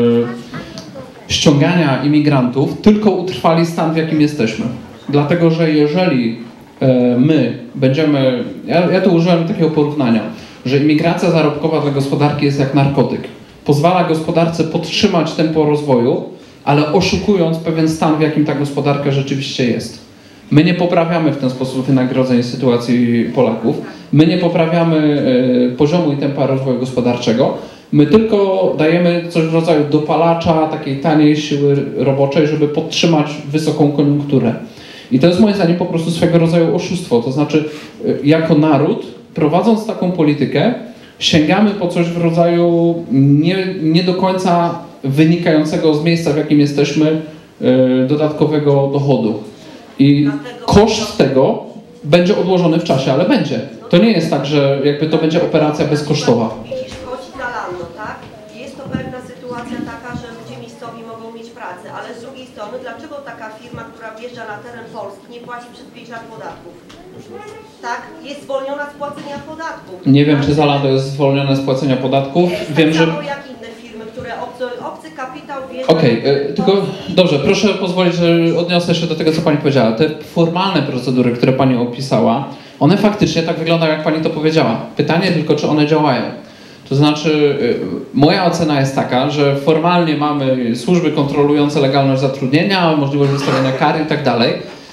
y, ściągania imigrantów tylko utrwali stan, w jakim jesteśmy. Dlatego, że jeżeli y, my będziemy... Ja, ja tu użyłem takiego porównania, że imigracja zarobkowa dla gospodarki jest jak narkotyk. Pozwala gospodarce podtrzymać tempo rozwoju, ale oszukując pewien stan, w jakim ta gospodarka rzeczywiście jest. My nie poprawiamy w ten sposób wynagrodzeń sytuacji Polaków. My nie poprawiamy y, poziomu i tempa rozwoju gospodarczego. My tylko dajemy coś w rodzaju dopalacza, takiej taniej siły roboczej, żeby podtrzymać wysoką koniunkturę. I to jest moim zdaniem po prostu swego rodzaju oszustwo. To znaczy, y, jako naród, prowadząc taką politykę, sięgamy po coś w rodzaju nie, nie do końca wynikającego z miejsca, w jakim jesteśmy, y, dodatkowego dochodu. I koszt tego będzie odłożony w czasie, ale będzie. To nie jest tak, że jakby to będzie operacja bezkosztowa. Widzisz, wchodzi na lando, tak? Jest to pewna sytuacja taka, że ludzie miejscowi mogą mieć pracę, ale z drugiej strony, dlaczego taka firma, która wjeżdża na teren Polski, nie płaci przez pięć lat podatków? Tak? Jest zwolniona z płacenia podatków. Nie wiem, czy Zalando jest zwolnione z płacenia podatków. Jest wiem, tak że... samo jak inne firmy, które obcy, obcy kapitał wjeżdża... Okej, okay, tylko dobrze, proszę pozwolić, że odniosę się do tego, co Pani powiedziała. Te formalne procedury, które Pani opisała, one faktycznie tak wyglądają, jak Pani to powiedziała. Pytanie tylko, czy one działają. To znaczy, moja ocena jest taka, że formalnie mamy służby kontrolujące legalność zatrudnienia, możliwość wystawiania kar i tak dalej,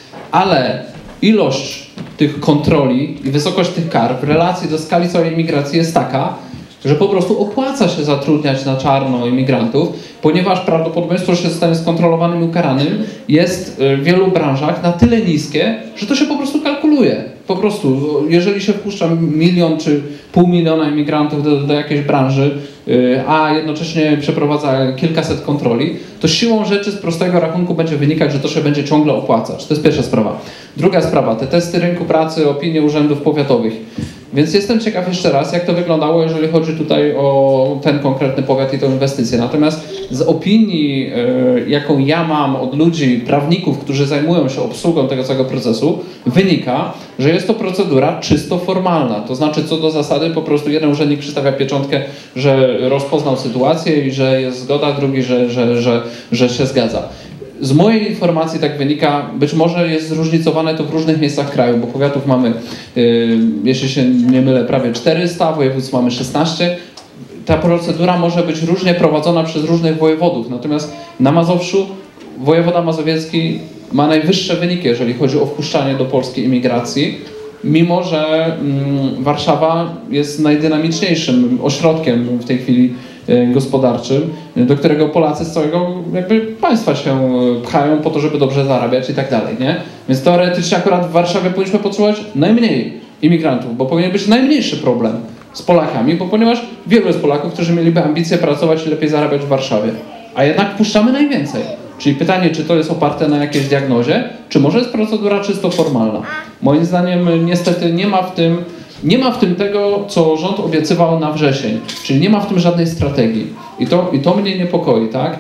ale ilość tych kontroli i wysokość tych kar w relacji do skali całej imigracji jest taka, że po prostu opłaca się zatrudniać na czarno imigrantów, ponieważ prawdopodobieństwo, że się zostanie skontrolowanym i ukaranym jest w wielu branżach na tyle niskie, że to się po prostu kalkuluje. Po prostu, jeżeli się wpuszcza milion czy pół miliona imigrantów do, do jakiejś branży, a jednocześnie przeprowadza kilkaset kontroli, to siłą rzeczy z prostego rachunku będzie wynikać, że to się będzie ciągle opłacać. To jest pierwsza sprawa. Druga sprawa, te testy rynku pracy, opinie urzędów powiatowych. Więc jestem ciekaw jeszcze raz, jak to wyglądało, jeżeli chodzi tutaj o ten konkretny powiat i tę inwestycję. Natomiast z opinii, jaką ja mam od ludzi, prawników, którzy zajmują się obsługą tego całego procesu, wynika, że jest to procedura czysto formalna. To znaczy, co do zasady, po prostu jeden urzędnik przystawia pieczątkę, że rozpoznał sytuację i że jest zgoda, drugi, że, że, że, że się zgadza. Z mojej informacji tak wynika, być może jest zróżnicowane to w różnych miejscach kraju, bo powiatów mamy, yy, jeśli się nie mylę, prawie czterysta, województw mamy szesnaście. Ta procedura może być różnie prowadzona przez różnych wojewodów, natomiast na Mazowszu wojewoda mazowiecki ma najwyższe wyniki, jeżeli chodzi o wpuszczanie do polskiej imigracji, mimo że mm, Warszawa jest najdynamiczniejszym ośrodkiem w tej chwili gospodarczym, do którego Polacy z całego jakby państwa się pchają po to, żeby dobrze zarabiać i tak dalej, nie? Więc teoretycznie akurat w Warszawie powinniśmy potrzebować najmniej imigrantów, bo powinien być najmniejszy problem z Polakami, bo ponieważ wielu jest Polaków, którzy mieliby ambicje pracować i lepiej zarabiać w Warszawie, a jednak puszczamy najwięcej. Czyli pytanie, czy to jest oparte na jakiejś diagnozie, czy może jest procedura czysto formalna. Moim zdaniem niestety nie ma w tym Nie ma w tym tego, co rząd obiecywał na wrzesień, czyli nie ma w tym żadnej strategii. I to, i to mnie niepokoi, tak?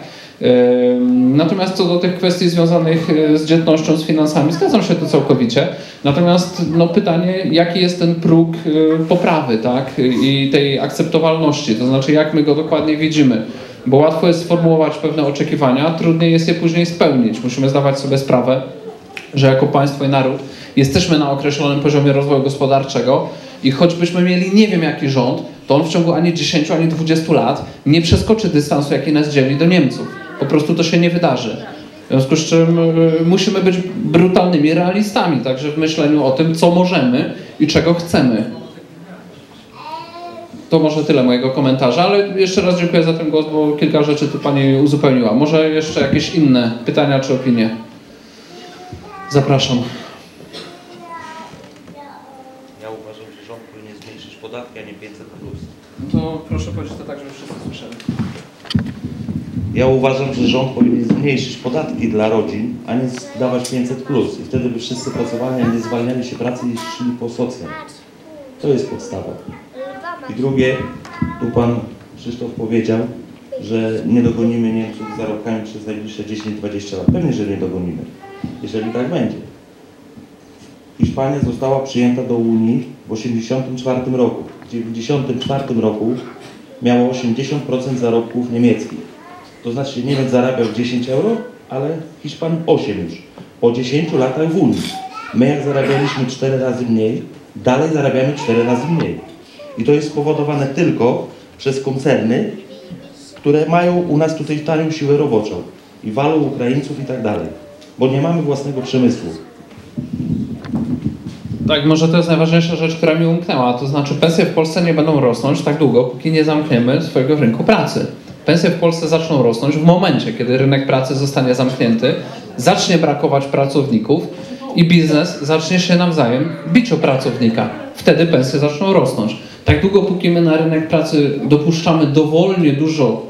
Natomiast co do tych kwestii związanych z dzietnością, z finansami, zgadzam się tu całkowicie. Natomiast no, pytanie, jaki jest ten próg poprawy, tak? I tej akceptowalności, to znaczy jak my go dokładnie widzimy. Bo łatwo jest sformułować pewne oczekiwania, trudniej jest je później spełnić. Musimy zdawać sobie sprawę, że jako państwo i naród jesteśmy na określonym poziomie rozwoju gospodarczego i choćbyśmy mieli nie wiem jaki rząd, to on w ciągu ani dziesięciu, ani dwudziestu lat nie przeskoczy dystansu, jaki nas dzieli do Niemców. Po prostu to się nie wydarzy. W związku z czym musimy być brutalnymi realistami, także w myśleniu o tym, co możemy i czego chcemy. To może tyle mojego komentarza, ale jeszcze raz dziękuję za ten głos, bo kilka rzeczy tu Pani uzupełniła. Może jeszcze jakieś inne pytania czy opinie? Zapraszam. Ja uważam, że rząd powinien zmniejszyć podatki, a nie pięćset plus. To proszę powiedzieć to tak, żeby wszyscy słyszeli. Ja uważam, że rząd powinien zmniejszyć podatki dla rodzin, a nie dawać pięćset plus. I wtedy by wszyscy pracowali, a nie zwalniali się pracy i szli po socjal. To jest podstawa. I drugie, tu Pan Krzysztof powiedział, że nie dogonimy Niemców z zarobkami przez najbliższe dziesięć dwadzieścia lat. Pewnie, że nie dogonimy, jeżeli tak będzie. Hiszpania została przyjęta do Unii w osiemdziesiątym czwartym roku. W dziewięćdziesiątym czwartym roku miało osiemdziesiąt procent zarobków niemieckich. To znaczy Niemiec zarabiał dziesięć euro, ale Hiszpan osiem już. Po dziesięciu latach w Unii. My jak zarabialiśmy cztery razy mniej, dalej zarabiamy cztery razy mniej. I to jest spowodowane tylko przez koncerny, które mają u nas tutaj tanią siłę roboczą i walą Ukraińców i tak dalej, bo nie mamy własnego przemysłu. Tak, może to jest najważniejsza rzecz, która mi umknęła, to znaczy pensje w Polsce nie będą rosnąć tak długo, póki nie zamkniemy swojego rynku pracy. Pensje w Polsce zaczną rosnąć w momencie, kiedy rynek pracy zostanie zamknięty, zacznie brakować pracowników i biznes zacznie się nawzajem bić o pracownika. Wtedy pensje zaczną rosnąć. Tak długo, póki my na rynek pracy dopuszczamy dowolnie dużo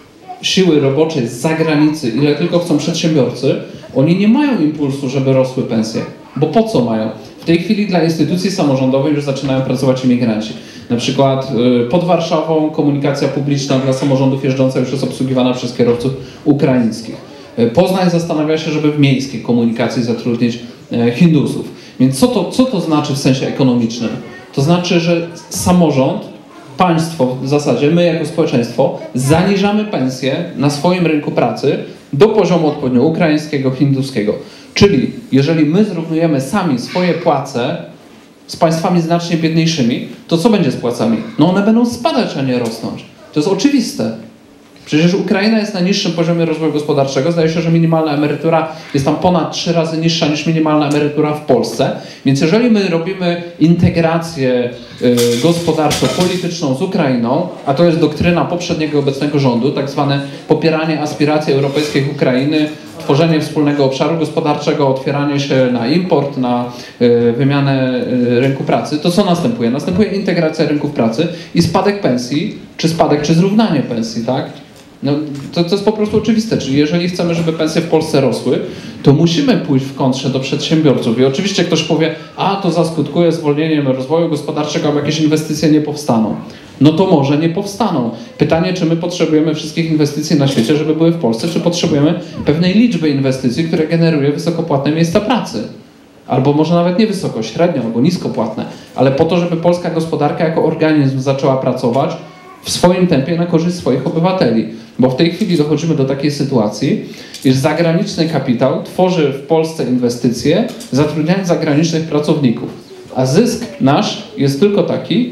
siły roboczej z zagranicy, ile tylko chcą przedsiębiorcy, oni nie mają impulsu, żeby rosły pensje. Bo po co mają? W tej chwili dla instytucji samorządowych już zaczynają pracować imigranci. Na przykład pod Warszawą komunikacja publiczna dla samorządów jeżdżąca już jest obsługiwana przez kierowców ukraińskich. Poznań zastanawia się, żeby w miejskiej komunikacji zatrudnić Hindusów. Więc co to, co to znaczy w sensie ekonomicznym? To znaczy, że samorząd, państwo w zasadzie, my jako społeczeństwo zaniżamy pensje na swoim rynku pracy do poziomu odpowiednio ukraińskiego, hinduskiego. Czyli jeżeli my zrównujemy sami swoje płace z państwami znacznie biedniejszymi, to co będzie z płacami? No one będą spadać, a nie rosnąć. To jest oczywiste. Przecież Ukraina jest na niższym poziomie rozwoju gospodarczego. Zdaje się, że minimalna emerytura jest tam ponad trzy razy niższa niż minimalna emerytura w Polsce. Więc jeżeli my robimy integrację y, gospodarczo-polityczną z Ukrainą, a to jest doktryna poprzedniego obecnego rządu, tak zwane popieranie aspiracji europejskich Ukrainy, tworzenie wspólnego obszaru gospodarczego, otwieranie się na import, na y, wymianę y, rynku pracy, to co następuje? Następuje integracja rynków pracy i spadek pensji, czy spadek, czy zrównanie pensji, tak? No, to, to jest po prostu oczywiste, czyli jeżeli chcemy, żeby pensje w Polsce rosły, to musimy pójść w kontrze do przedsiębiorców. I oczywiście ktoś powie, a to zaskutkuje zwolnieniem rozwoju gospodarczego, a jakieś inwestycje nie powstaną. No to może nie powstaną. Pytanie, czy my potrzebujemy wszystkich inwestycji na świecie, żeby były w Polsce, czy potrzebujemy pewnej liczby inwestycji, które generuje wysokopłatne miejsca pracy. Albo może nawet nie wysoko, średnio albo niskopłatne, ale po to, żeby polska gospodarka jako organizm zaczęła pracować w swoim tempie na korzyść swoich obywateli. Bo w tej chwili dochodzimy do takiej sytuacji, iż zagraniczny kapitał tworzy w Polsce inwestycje, zatrudniając zagranicznych pracowników. A zysk nasz jest tylko taki,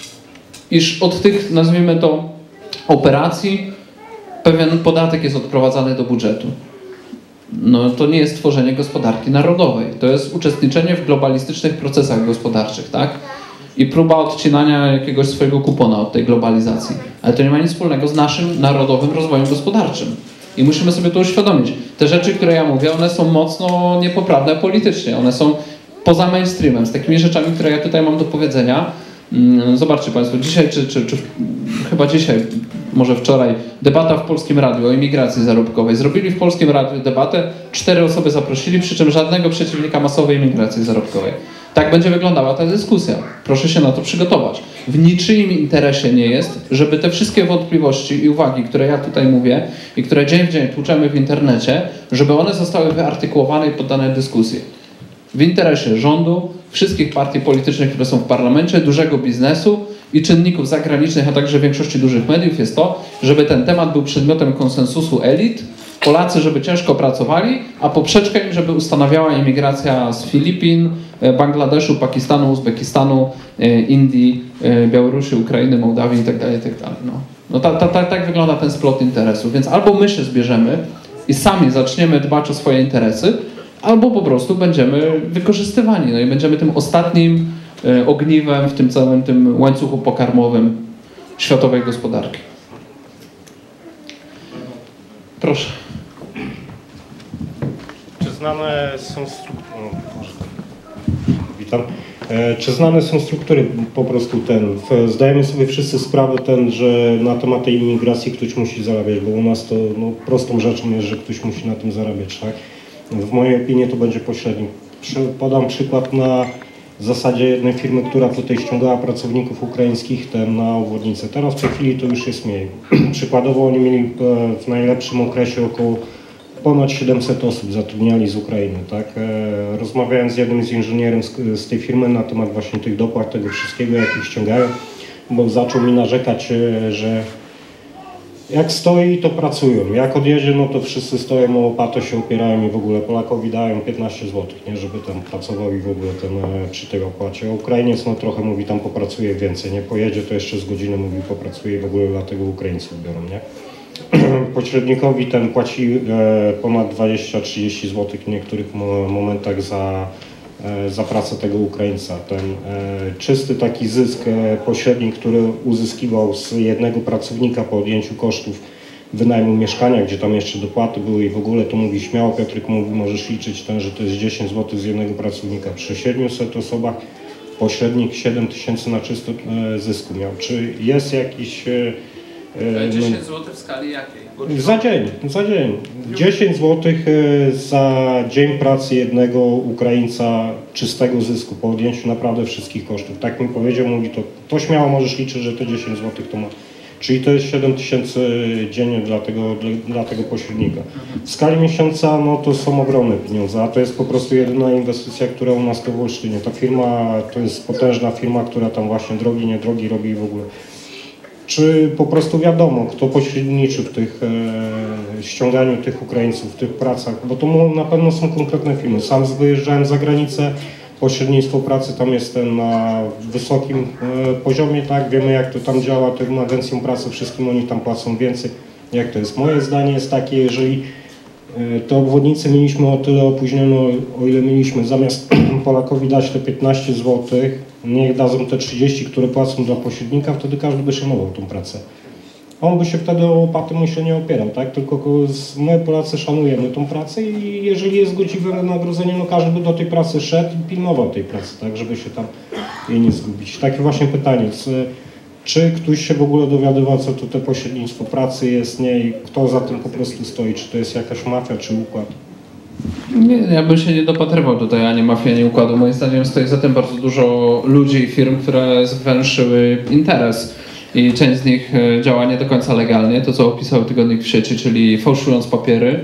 iż od tych, nazwijmy to, operacji pewien podatek jest odprowadzany do budżetu. No to nie jest tworzenie gospodarki narodowej. To jest uczestniczenie w globalistycznych procesach gospodarczych, tak? I próba odcinania jakiegoś swojego kupona od tej globalizacji. Ale to nie ma nic wspólnego z naszym narodowym rozwojem gospodarczym. I musimy sobie to uświadomić. Te rzeczy, które ja mówię, one są mocno niepoprawne politycznie. One są poza mainstreamem. Z takimi rzeczami, które ja tutaj mam do powiedzenia. Zobaczcie Państwo, dzisiaj, czy, czy, czy chyba dzisiaj, może wczoraj, debata w Polskim Radiu o imigracji zarobkowej. Zrobili w Polskim Radiu debatę, cztery osoby zaprosili, przy czym żadnego przeciwnika masowej imigracji zarobkowej. Tak będzie wyglądała ta dyskusja. Proszę się na to przygotować. W niczyim interesie nie jest, żeby te wszystkie wątpliwości i uwagi, które ja tutaj mówię i które dzień w dzień tłuczemy w internecie, żeby one zostały wyartykułowane i poddane dyskusji. W interesie rządu, wszystkich partii politycznych, które są w parlamencie, dużego biznesu i czynników zagranicznych, a także większości dużych mediów jest to, żeby ten temat był przedmiotem konsensusu elit Polacy, żeby ciężko pracowali, a poprzeczkę im, żeby ustanawiała imigracja z Filipin, Bangladeszu, Pakistanu, Uzbekistanu, Indii, Białorusi, Ukrainy, Mołdawii itd. itd. No, no ta, ta, ta, tak wygląda ten splot interesów. Więc albo my się zbierzemy i sami zaczniemy dbać o swoje interesy, albo po prostu będziemy wykorzystywani. No i będziemy tym ostatnim ogniwem w tym całym tym łańcuchu pokarmowym światowej gospodarki. Proszę. Czy znane są struktury... Witam. E, czy znane są struktury po prostu ten... W, zdajemy sobie wszyscy sprawę ten, że na temat tej imigracji ktoś musi zarabiać, bo u nas to no, prostą rzeczą jest, że ktoś musi na tym zarabiać, tak? W mojej opinii to będzie pośrednik. Przy, podam przykład na zasadzie jednej firmy, która tutaj ściągała pracowników ukraińskich ten, na obwodnicę. Teraz w tej chwili to już jest mniej. Przykładowo oni mieli w najlepszym okresie około ponad siedemset osób zatrudniali z Ukrainy. Tak? Rozmawiałem z jednym z inżynierem z, z tej firmy na temat właśnie tych dopłat, tego wszystkiego, jak ich ściągają, bo zaczął mi narzekać, że jak stoi, to pracują. Jak odjedzie, no to wszyscy stoją o łopatę, się opierają i w ogóle Polakowi dają piętnaście złotych, nie, żeby tam pracował i w ogóle ten, przy tej opłacie. A Ukrainiec no trochę mówi, tam popracuje więcej, nie pojedzie, to jeszcze z godziny mówi, popracuje i w ogóle dlatego Ukraińców biorą, nie? Pośrednikowi ten płaci ponad dwadzieścia trzydzieści złotych w niektórych momentach za, za pracę tego Ukraińca. Ten czysty taki zysk pośrednik, który uzyskiwał z jednego pracownika po odjęciu kosztów wynajmu mieszkania, gdzie tam jeszcze dopłaty były i w ogóle to mówi śmiało, Piotrek mówi, możesz liczyć ten, że to jest dziesięć złotych z jednego pracownika. Przy siedmiuset osobach pośrednik siedem tysięcy na czysto zysku miał. Czy jest jakiś... dziesięć złotych w skali jakiej? Za dzień, za dzień. dziesięć złotych za dzień pracy jednego Ukraińca czystego zysku po odjęciu naprawdę wszystkich kosztów. Tak mi powiedział, mówi to, to śmiało możesz liczyć, że te dziesięć złotych to ma. Czyli to jest siedem tysięcy dziennie dla tego, dla, dla tego pośrednika. W skali miesiąca no to są ogromne pieniądze, a to jest po prostu jedyna inwestycja, która u nas to w Olsztynie. Ta firma to jest potężna firma, która tam właśnie drogi, nie drogi robi w ogóle. Czy po prostu wiadomo, kto pośredniczy w tych e, ściąganiu tych Ukraińców, w tych pracach, bo to na pewno są konkretne firmy. Sam wyjeżdżałem za granicę, pośrednictwo pracy tam jest ten na wysokim e, poziomie, tak, wiemy jak to tam działa, tym agencjom pracy, wszystkim oni tam płacą więcej. Jak to jest? Moje zdanie jest takie, jeżeli e, te obwodnice mieliśmy o tyle opóźnione, o ile mieliśmy, zamiast Polakowi dać te piętnaście złotych, niech dadzą te trzydzieści, które płacą dla pośrednika, wtedy każdy by szanował tą pracę. On by się wtedy o łopatę mu się nie opierał, tak? Tylko my Polacy szanujemy tą pracę i jeżeli jest godziwe wynagrodzenie, no każdy by do tej pracy szedł i pilnował tej pracy, tak? Żeby się tam jej nie zgubić. Takie właśnie pytanie, czy ktoś się w ogóle dowiadywał, co to te pośrednictwo pracy jest, nie? I kto za tym po prostu stoi? Czy to jest jakaś mafia, czy układ? Nie, ja bym się nie dopatrywał tutaj ani mafii, ani układu. Moim zdaniem stoi za tym bardzo dużo ludzi i firm, które zwęszyły interes i część z nich działa nie do końca legalnie, to co opisał Tygodnik w sieci, czyli fałszując papiery.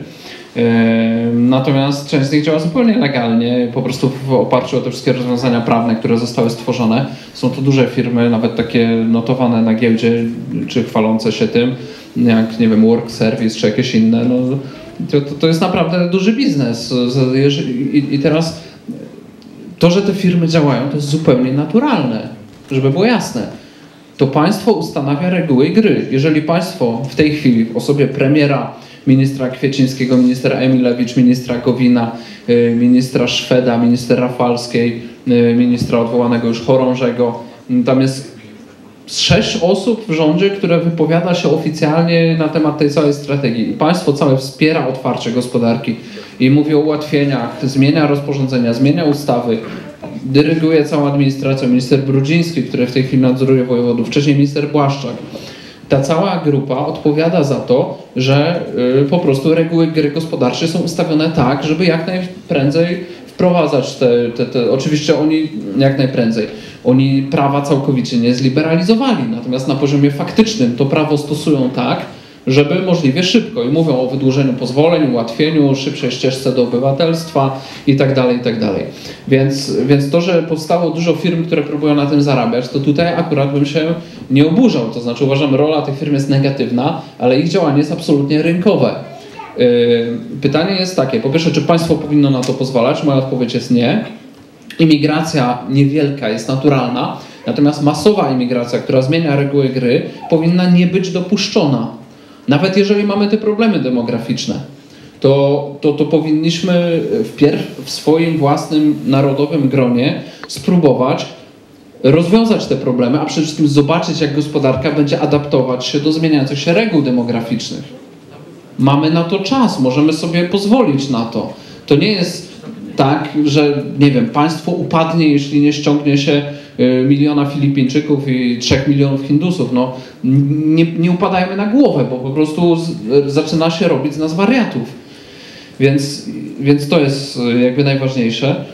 Natomiast część z nich działa zupełnie legalnie, po prostu w oparciu o te wszystkie rozwiązania prawne, które zostały stworzone. Są to duże firmy, nawet takie notowane na giełdzie, czy chwalące się tym, jak nie wiem, Work Service, czy jakieś inne. No, To, to, to jest naprawdę duży biznes. I, I teraz to, że te firmy działają, to jest zupełnie naturalne, żeby było jasne. To państwo ustanawia reguły gry. Jeżeli państwo w tej chwili w osobie premiera, ministra Kwiecińskiego, ministra Emilewicz, ministra Gowina, ministra Szweda, ministra Rafalskiej, ministra odwołanego już Chorążego, tam jest sześć osób w rządzie, które wypowiada się oficjalnie na temat tej całej strategii. I państwo całe wspiera otwarcie gospodarki i mówi o ułatwieniach, zmienia rozporządzenia, zmienia ustawy, dyryguje całą administracją. Minister Brudziński, który w tej chwili nadzoruje wojewodów, wcześniej minister Błaszczak. Ta cała grupa odpowiada za to, że y, po prostu reguły gry gospodarczej są ustawione tak, żeby jak najprędzej wprowadzać te, te, te... Oczywiście oni jak najprędzej. Oni prawa całkowicie nie zliberalizowali, natomiast na poziomie faktycznym to prawo stosują tak, żeby możliwie szybko i mówią o wydłużeniu pozwoleń, ułatwieniu, szybszej ścieżce do obywatelstwa i tak dalej, i tak dalej. Więc, więc to, że powstało dużo firm, które próbują na tym zarabiać, to tutaj akurat bym się nie oburzał. To znaczy uważam, rola tych firm jest negatywna, ale ich działanie jest absolutnie rynkowe. Pytanie jest takie, po pierwsze, czy państwo powinno na to pozwalać? Moja odpowiedź jest nie. Imigracja niewielka jest naturalna, natomiast masowa imigracja, która zmienia reguły gry, powinna nie być dopuszczona. Nawet jeżeli mamy te problemy demograficzne, to, to, to powinniśmy wpierw w swoim własnym narodowym gronie spróbować rozwiązać te problemy, a przede wszystkim zobaczyć, jak gospodarka będzie adaptować się do zmieniających się reguł demograficznych. Mamy na to czas, możemy sobie pozwolić na to. To nie jest tak, że nie wiem, państwo upadnie, jeśli nie ściągnie się miliona Filipińczyków i trzech milionów Hindusów. No, nie, nie upadajmy na głowę, bo po prostu z, zaczyna się robić z nas wariatów. Więc, więc to jest jakby najważniejsze.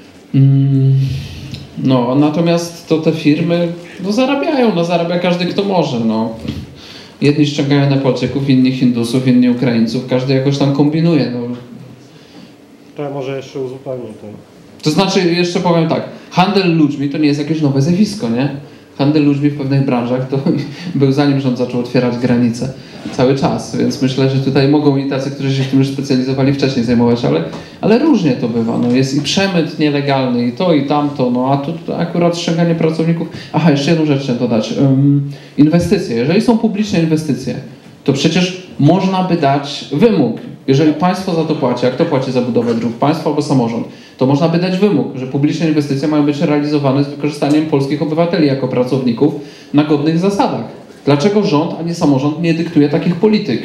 No, natomiast to te firmy no, zarabiają, no zarabia każdy, kto może. No. Jedni ściągają Nepalczyków, inni Hindusów, inni Ukraińców, każdy jakoś tam kombinuje. No. To ja może jeszcze uzupełnię to. To znaczy, jeszcze powiem tak, handel ludźmi to nie jest jakieś nowe zjawisko, nie? Handel ludźmi w pewnych branżach to był zanim rząd zaczął otwierać granice cały czas, więc myślę, że tutaj mogą i tacy, którzy się w tym już specjalizowali wcześniej zajmować, ale, ale różnie to bywa. No, jest i przemyt nielegalny, i to, i tamto, no a tu, tu akurat ściąganie pracowników. Aha, jeszcze jedną rzecz chciałem dodać. Um, inwestycje. Jeżeli są publiczne inwestycje, to przecież można by dać wymóg. Jeżeli państwo za to płaci, a kto płaci za budowę dróg? Państwo albo samorząd. To można by dać wymóg, że publiczne inwestycje mają być realizowane z wykorzystaniem polskich obywateli jako pracowników na godnych zasadach. Dlaczego rząd, a nie samorząd nie dyktuje takich polityk?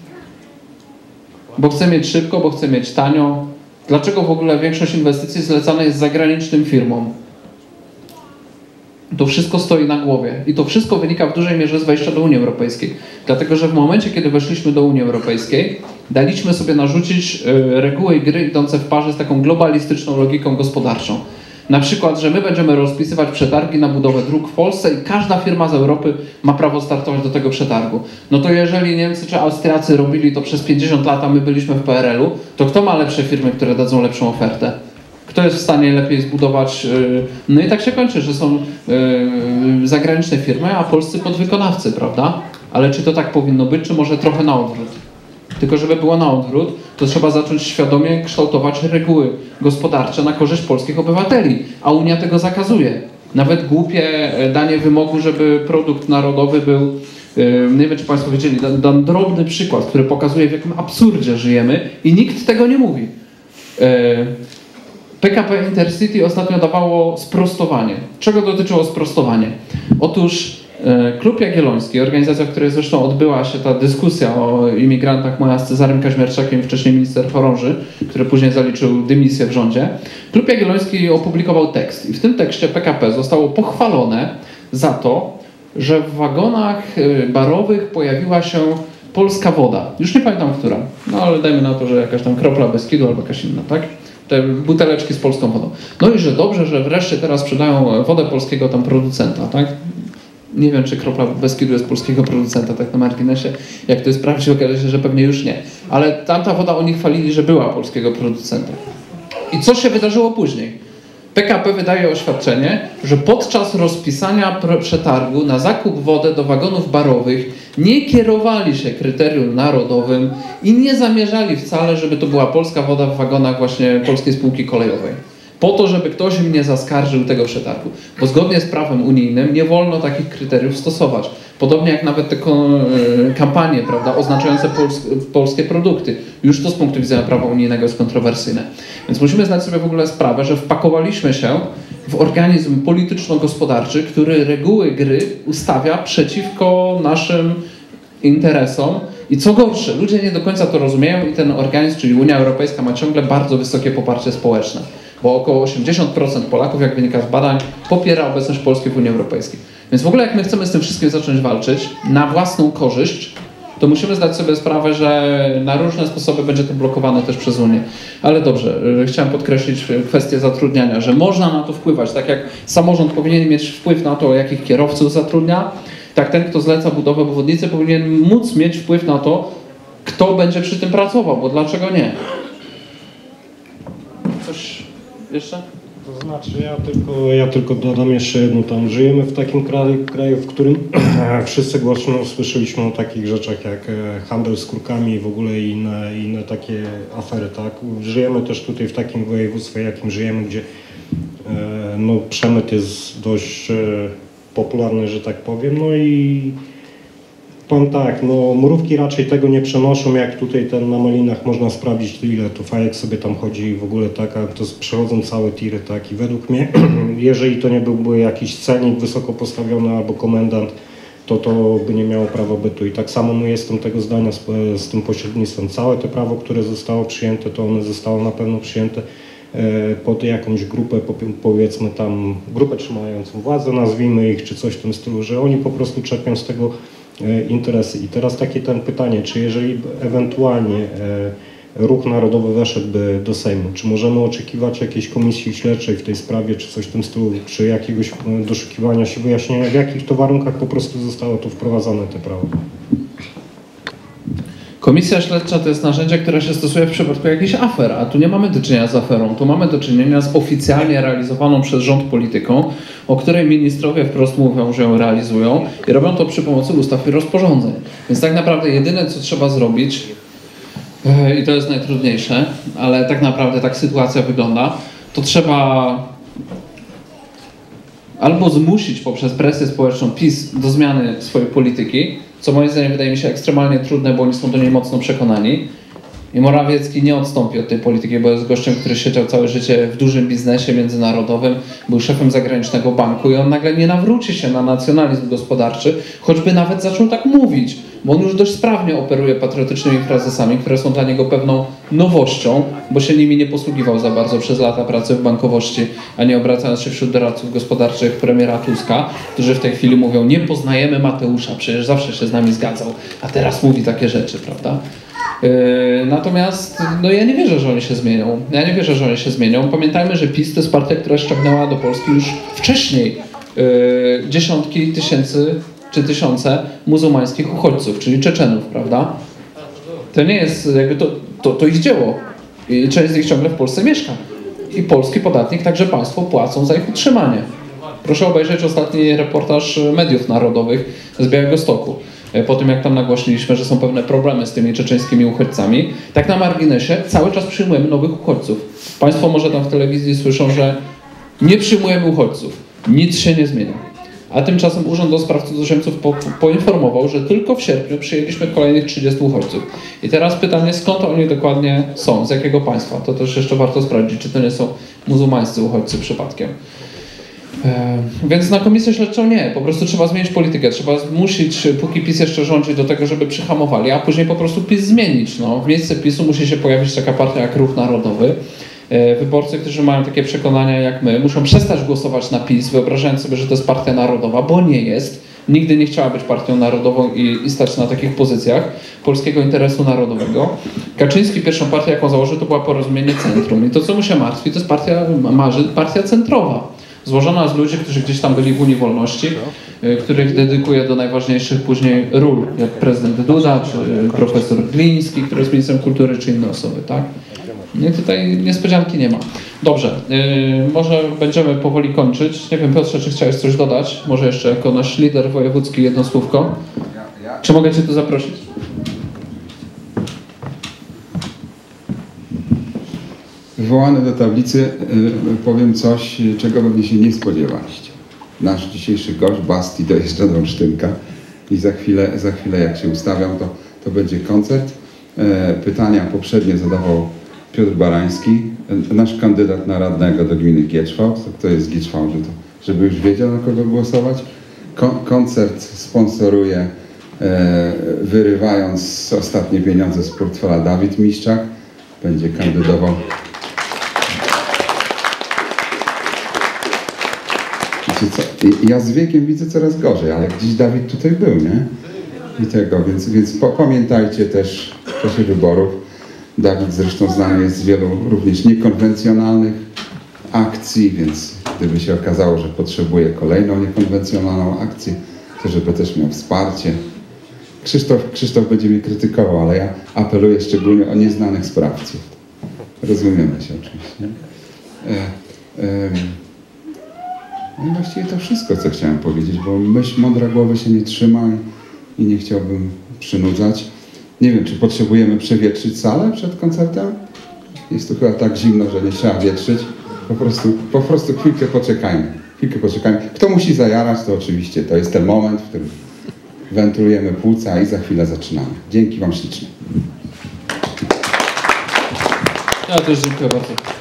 Bo chce mieć szybko, bo chce mieć tanio. Dlaczego w ogóle większość inwestycji zlecana jest zagranicznym firmom? To wszystko stoi na głowie i to wszystko wynika w dużej mierze z wejścia do Unii Europejskiej. Dlatego, że w momencie, kiedy weszliśmy do Unii Europejskiej, daliśmy sobie narzucić reguły gry idące w parze z taką globalistyczną logiką gospodarczą. Na przykład, że my będziemy rozpisywać przetargi na budowę dróg w Polsce i każda firma z Europy ma prawo startować do tego przetargu. No to jeżeli Niemcy czy Austriacy robili to przez pięćdziesiąt lat, a my byliśmy w P R L u, to kto ma lepsze firmy, które dadzą lepszą ofertę? Kto jest w stanie lepiej zbudować? No i tak się kończy, że są zagraniczne firmy, a polscy podwykonawcy, prawda? Ale czy to tak powinno być, czy może trochę na odwrót? Tylko żeby było na odwrót, to trzeba zacząć świadomie kształtować reguły gospodarcze na korzyść polskich obywateli, a Unia tego zakazuje. Nawet głupie danie wymogu, żeby produkt narodowy był, nie wiem czy Państwo wiedzieli, dam drobny przykład, który pokazuje, w jakim absurdzie żyjemy i nikt tego nie mówi. P K P Intercity ostatnio dawało sprostowanie. Czego dotyczyło sprostowanie? Otóż Klub Jagielloński, organizacja, w której zresztą odbyła się ta dyskusja o imigrantach moja z Cezarym Kaźmierczakiem, wcześniej minister Chorąży, który później zaliczył dymisję w rządzie. Klub Jagielloński opublikował tekst i w tym tekście P K P zostało pochwalone za to, że w wagonach barowych pojawiła się polska woda. Już nie pamiętam, która. No ale dajmy na to, że jakaś tam kropla Beskidu albo jakaś inna, tak? Te buteleczki z polską wodą. No i że dobrze, że wreszcie teraz sprzedają wodę polskiego tam producenta, tak? Nie wiem, czy kropla Beskidu jest polskiego producenta, tak na marginesie. Jak to jest prawdziwe, okaże się, że pewnie już nie. Ale tamta woda oni chwalili, że była polskiego producenta. I co się wydarzyło później? P K P wydaje oświadczenie, że podczas rozpisania przetargu na zakup wody do wagonów barowych nie kierowali się kryterium narodowym i nie zamierzali wcale, żeby to była polska woda w wagonach właśnie Polskiej Spółki Kolejowej. Po to, żeby ktoś im nie zaskarżył tego przetargu. Bo zgodnie z prawem unijnym nie wolno takich kryteriów stosować. Podobnie jak nawet te kampanie, prawda, oznaczające pols polskie produkty. Już to z punktu widzenia prawa unijnego jest kontrowersyjne. Więc musimy zdać sobie w ogóle sprawę, że wpakowaliśmy się w organizm polityczno-gospodarczy, który reguły gry ustawia przeciwko naszym interesom. I co gorsze, ludzie nie do końca to rozumieją i ten organizm, czyli Unia Europejska, ma ciągle bardzo wysokie poparcie społeczne. Bo około osiemdziesiąt procent Polaków, jak wynika z badań, popiera obecność Polski w Unii Europejskiej. Więc w ogóle jak my chcemy z tym wszystkim zacząć walczyć na własną korzyść, to musimy zdać sobie sprawę, że na różne sposoby będzie to blokowane też przez Unię. Ale dobrze, chciałem podkreślić kwestię zatrudniania, że można na to wpływać. Tak jak samorząd powinien mieć wpływ na to, jakich kierowców zatrudnia, tak ten, kto zleca budowę obwodnicy, powinien móc mieć wpływ na to, kto będzie przy tym pracował, bo dlaczego nie? Coś jeszcze? To znaczy ja tylko, ja tylko dodam jeszcze jedno, tam żyjemy w takim kraju, kraju w którym wszyscy głośno słyszeliśmy o takich rzeczach jak handel skórkami i w ogóle inne, inne takie afery, tak? Żyjemy też tutaj w takim województwie, jakim żyjemy, gdzie no, przemyt jest dość popularny, że tak powiem, no i powiem tak, no mrówki raczej tego nie przenoszą, jak tutaj ten na Melinach można sprawdzić, ile to fajek sobie tam chodzi i w ogóle tak, a to przechodzą całe tiry, tak, i według mnie, jeżeli to nie byłby jakiś celnik wysoko postawiony albo komendant, to to by nie miało prawa bytu i tak samo no jestem tego zdania z, z tym pośrednictwem. Całe to prawo, które zostało przyjęte, to one zostało na pewno przyjęte e, pod jakąś grupę, powiedzmy tam, grupę trzymającą władzę, nazwijmy ich, czy coś w tym stylu, że oni po prostu czerpią z tego interesy. I teraz takie ten pytanie, czy jeżeli ewentualnie Ruch Narodowy weszedłby do Sejmu, czy możemy oczekiwać jakiejś komisji śledczej w tej sprawie, czy coś w tym stylu, czy jakiegoś doszukiwania się, wyjaśnienia, w jakich to warunkach po prostu zostało to wprowadzone, te prawo? Komisja śledcza to jest narzędzie, które się stosuje w przypadku jakichś afer, a tu nie mamy do czynienia z aferą, tu mamy do czynienia z oficjalnie realizowaną przez rząd polityką, o której ministrowie wprost mówią, że ją realizują i robią to przy pomocy ustaw i rozporządzeń. Więc tak naprawdę jedyne, co trzeba zrobić, i to jest najtrudniejsze, ale tak naprawdę tak sytuacja wygląda, to trzeba albo zmusić poprzez presję społeczną PiS do zmiany swojej polityki, co moim zdaniem wydaje mi się ekstremalnie trudne, bo oni są do niej mocno przekonani. I Morawiecki nie odstąpi od tej polityki, bo jest gościem, który siedział całe życie w dużym biznesie międzynarodowym, był szefem zagranicznego banku i on nagle nie nawróci się na nacjonalizm gospodarczy, choćby nawet zaczął tak mówić, bo on już dość sprawnie operuje patriotycznymi frazesami, które są dla niego pewną nowością, bo się nimi nie posługiwał za bardzo przez lata pracy w bankowości, a nie obracając się wśród doradców gospodarczych premiera Tuska, którzy w tej chwili mówią, nie poznajemy Mateusza, przecież zawsze się z nami zgadzał, a teraz mówi takie rzeczy, prawda? Yy, natomiast no ja nie wierzę, że oni się zmienią. Ja nie wierzę, że oni się zmienią. Pamiętajmy, że PiS to jest partia, która ściągnęła do Polski już wcześniej yy, dziesiątki tysięcy czy tysiące muzułmańskich uchodźców, czyli Czeczenów, prawda? To nie jest jakby to, to, to ich dzieło. I część z nich ciągle w Polsce mieszka. I polski podatnik, także państwo płacą za ich utrzymanie. Proszę obejrzeć ostatni reportaż mediów narodowych z Białegostoku. Po tym, jak tam nagłośniliśmy, że są pewne problemy z tymi czeczeńskimi uchodźcami. Tak na marginesie, cały czas przyjmujemy nowych uchodźców. Państwo może tam w telewizji słyszą, że nie przyjmujemy uchodźców. Nic się nie zmienia. A tymczasem Urząd do Spraw Cudzoziemców po, poinformował, że tylko w sierpniu przyjęliśmy kolejnych trzydziestu uchodźców. I teraz pytanie, skąd oni dokładnie są, z jakiego państwa? To też jeszcze warto sprawdzić, czy to nie są muzułmańscy uchodźcy przypadkiem. E, więc na komisję śledczą nie, po prostu trzeba zmienić politykę, trzeba zmusić, póki PiS jeszcze rządzi, do tego, żeby przyhamowali, a później po prostu PiS zmienić. No. W miejsce PiSu musi się pojawić taka partia jak Ruch Narodowy. E, wyborcy, którzy mają takie przekonania jak my, muszą przestać głosować na PiS, wyobrażając sobie, że to jest partia narodowa, bo nie jest. Nigdy nie chciała być partią narodową i, i stać na takich pozycjach polskiego interesu narodowego. Kaczyński pierwszą partię, jaką założył, to była Porozumienie Centrum. I to, co mu się martwi, to jest partia, marzy, partia centrowa. Złożona z ludzi, którzy gdzieś tam byli w Unii Wolności, których dedykuje do najważniejszych później ról, jak prezydent Duda, czy profesor Gliński, który jest ministrem kultury, czy inne osoby, tak? Nie, tutaj niespodzianki nie ma. Dobrze, yy, może będziemy powoli kończyć. Nie wiem, Piotrze, czy chciałeś coś dodać? Może jeszcze jako nasz lider wojewódzki jedno słówko? Czy mogę Cię tu zaprosić? Wywołany do tablicy yy, powiem coś, czego pewnie się nie spodziewaliście. Nasz dzisiejszy gość, Basti, dojeżdża do Olsztynka i za chwilę, za chwilę jak się ustawiam, to, to będzie koncert. Yy, pytania poprzednie zadawał Piotr Barański, nasz kandydat na radnego do gminy Gieczwał. Kto jest z Gieczwał, że to, żeby już wiedział, na kogo głosować. Kon koncert sponsoruje, e, wyrywając ostatnie pieniądze z portfela, Dawid Miszczak. Będzie kandydował. Wiecie co? Ja z wiekiem widzę coraz gorzej, ale gdzieś Dawid tutaj był, nie? I tego, więc, więc po, pamiętajcie też w czasie wyborów. Dawid zresztą znany jest z wielu również niekonwencjonalnych akcji, więc gdyby się okazało, że potrzebuje kolejną niekonwencjonalną akcję, to żeby też miał wsparcie. Krzysztof, Krzysztof będzie mnie krytykował, ale ja apeluję szczególnie o nieznanych sprawców. Rozumiemy się oczywiście. No i właściwie to wszystko, co chciałem powiedzieć, bo myśl mądra głowy się nie trzyma i, i nie chciałbym przynudzać. Nie wiem, czy potrzebujemy przewietrzyć salę przed koncertem? Jest tu chyba tak zimno, że nie trzeba wietrzyć. Po prostu, po prostu chwilkę poczekajmy. Chwilkę poczekajmy. Kto musi zajarać, to oczywiście to jest ten moment, w którym wentylujemy płuca i za chwilę zaczynamy. Dzięki Wam ślicznie. Ja też dziękuję bardzo.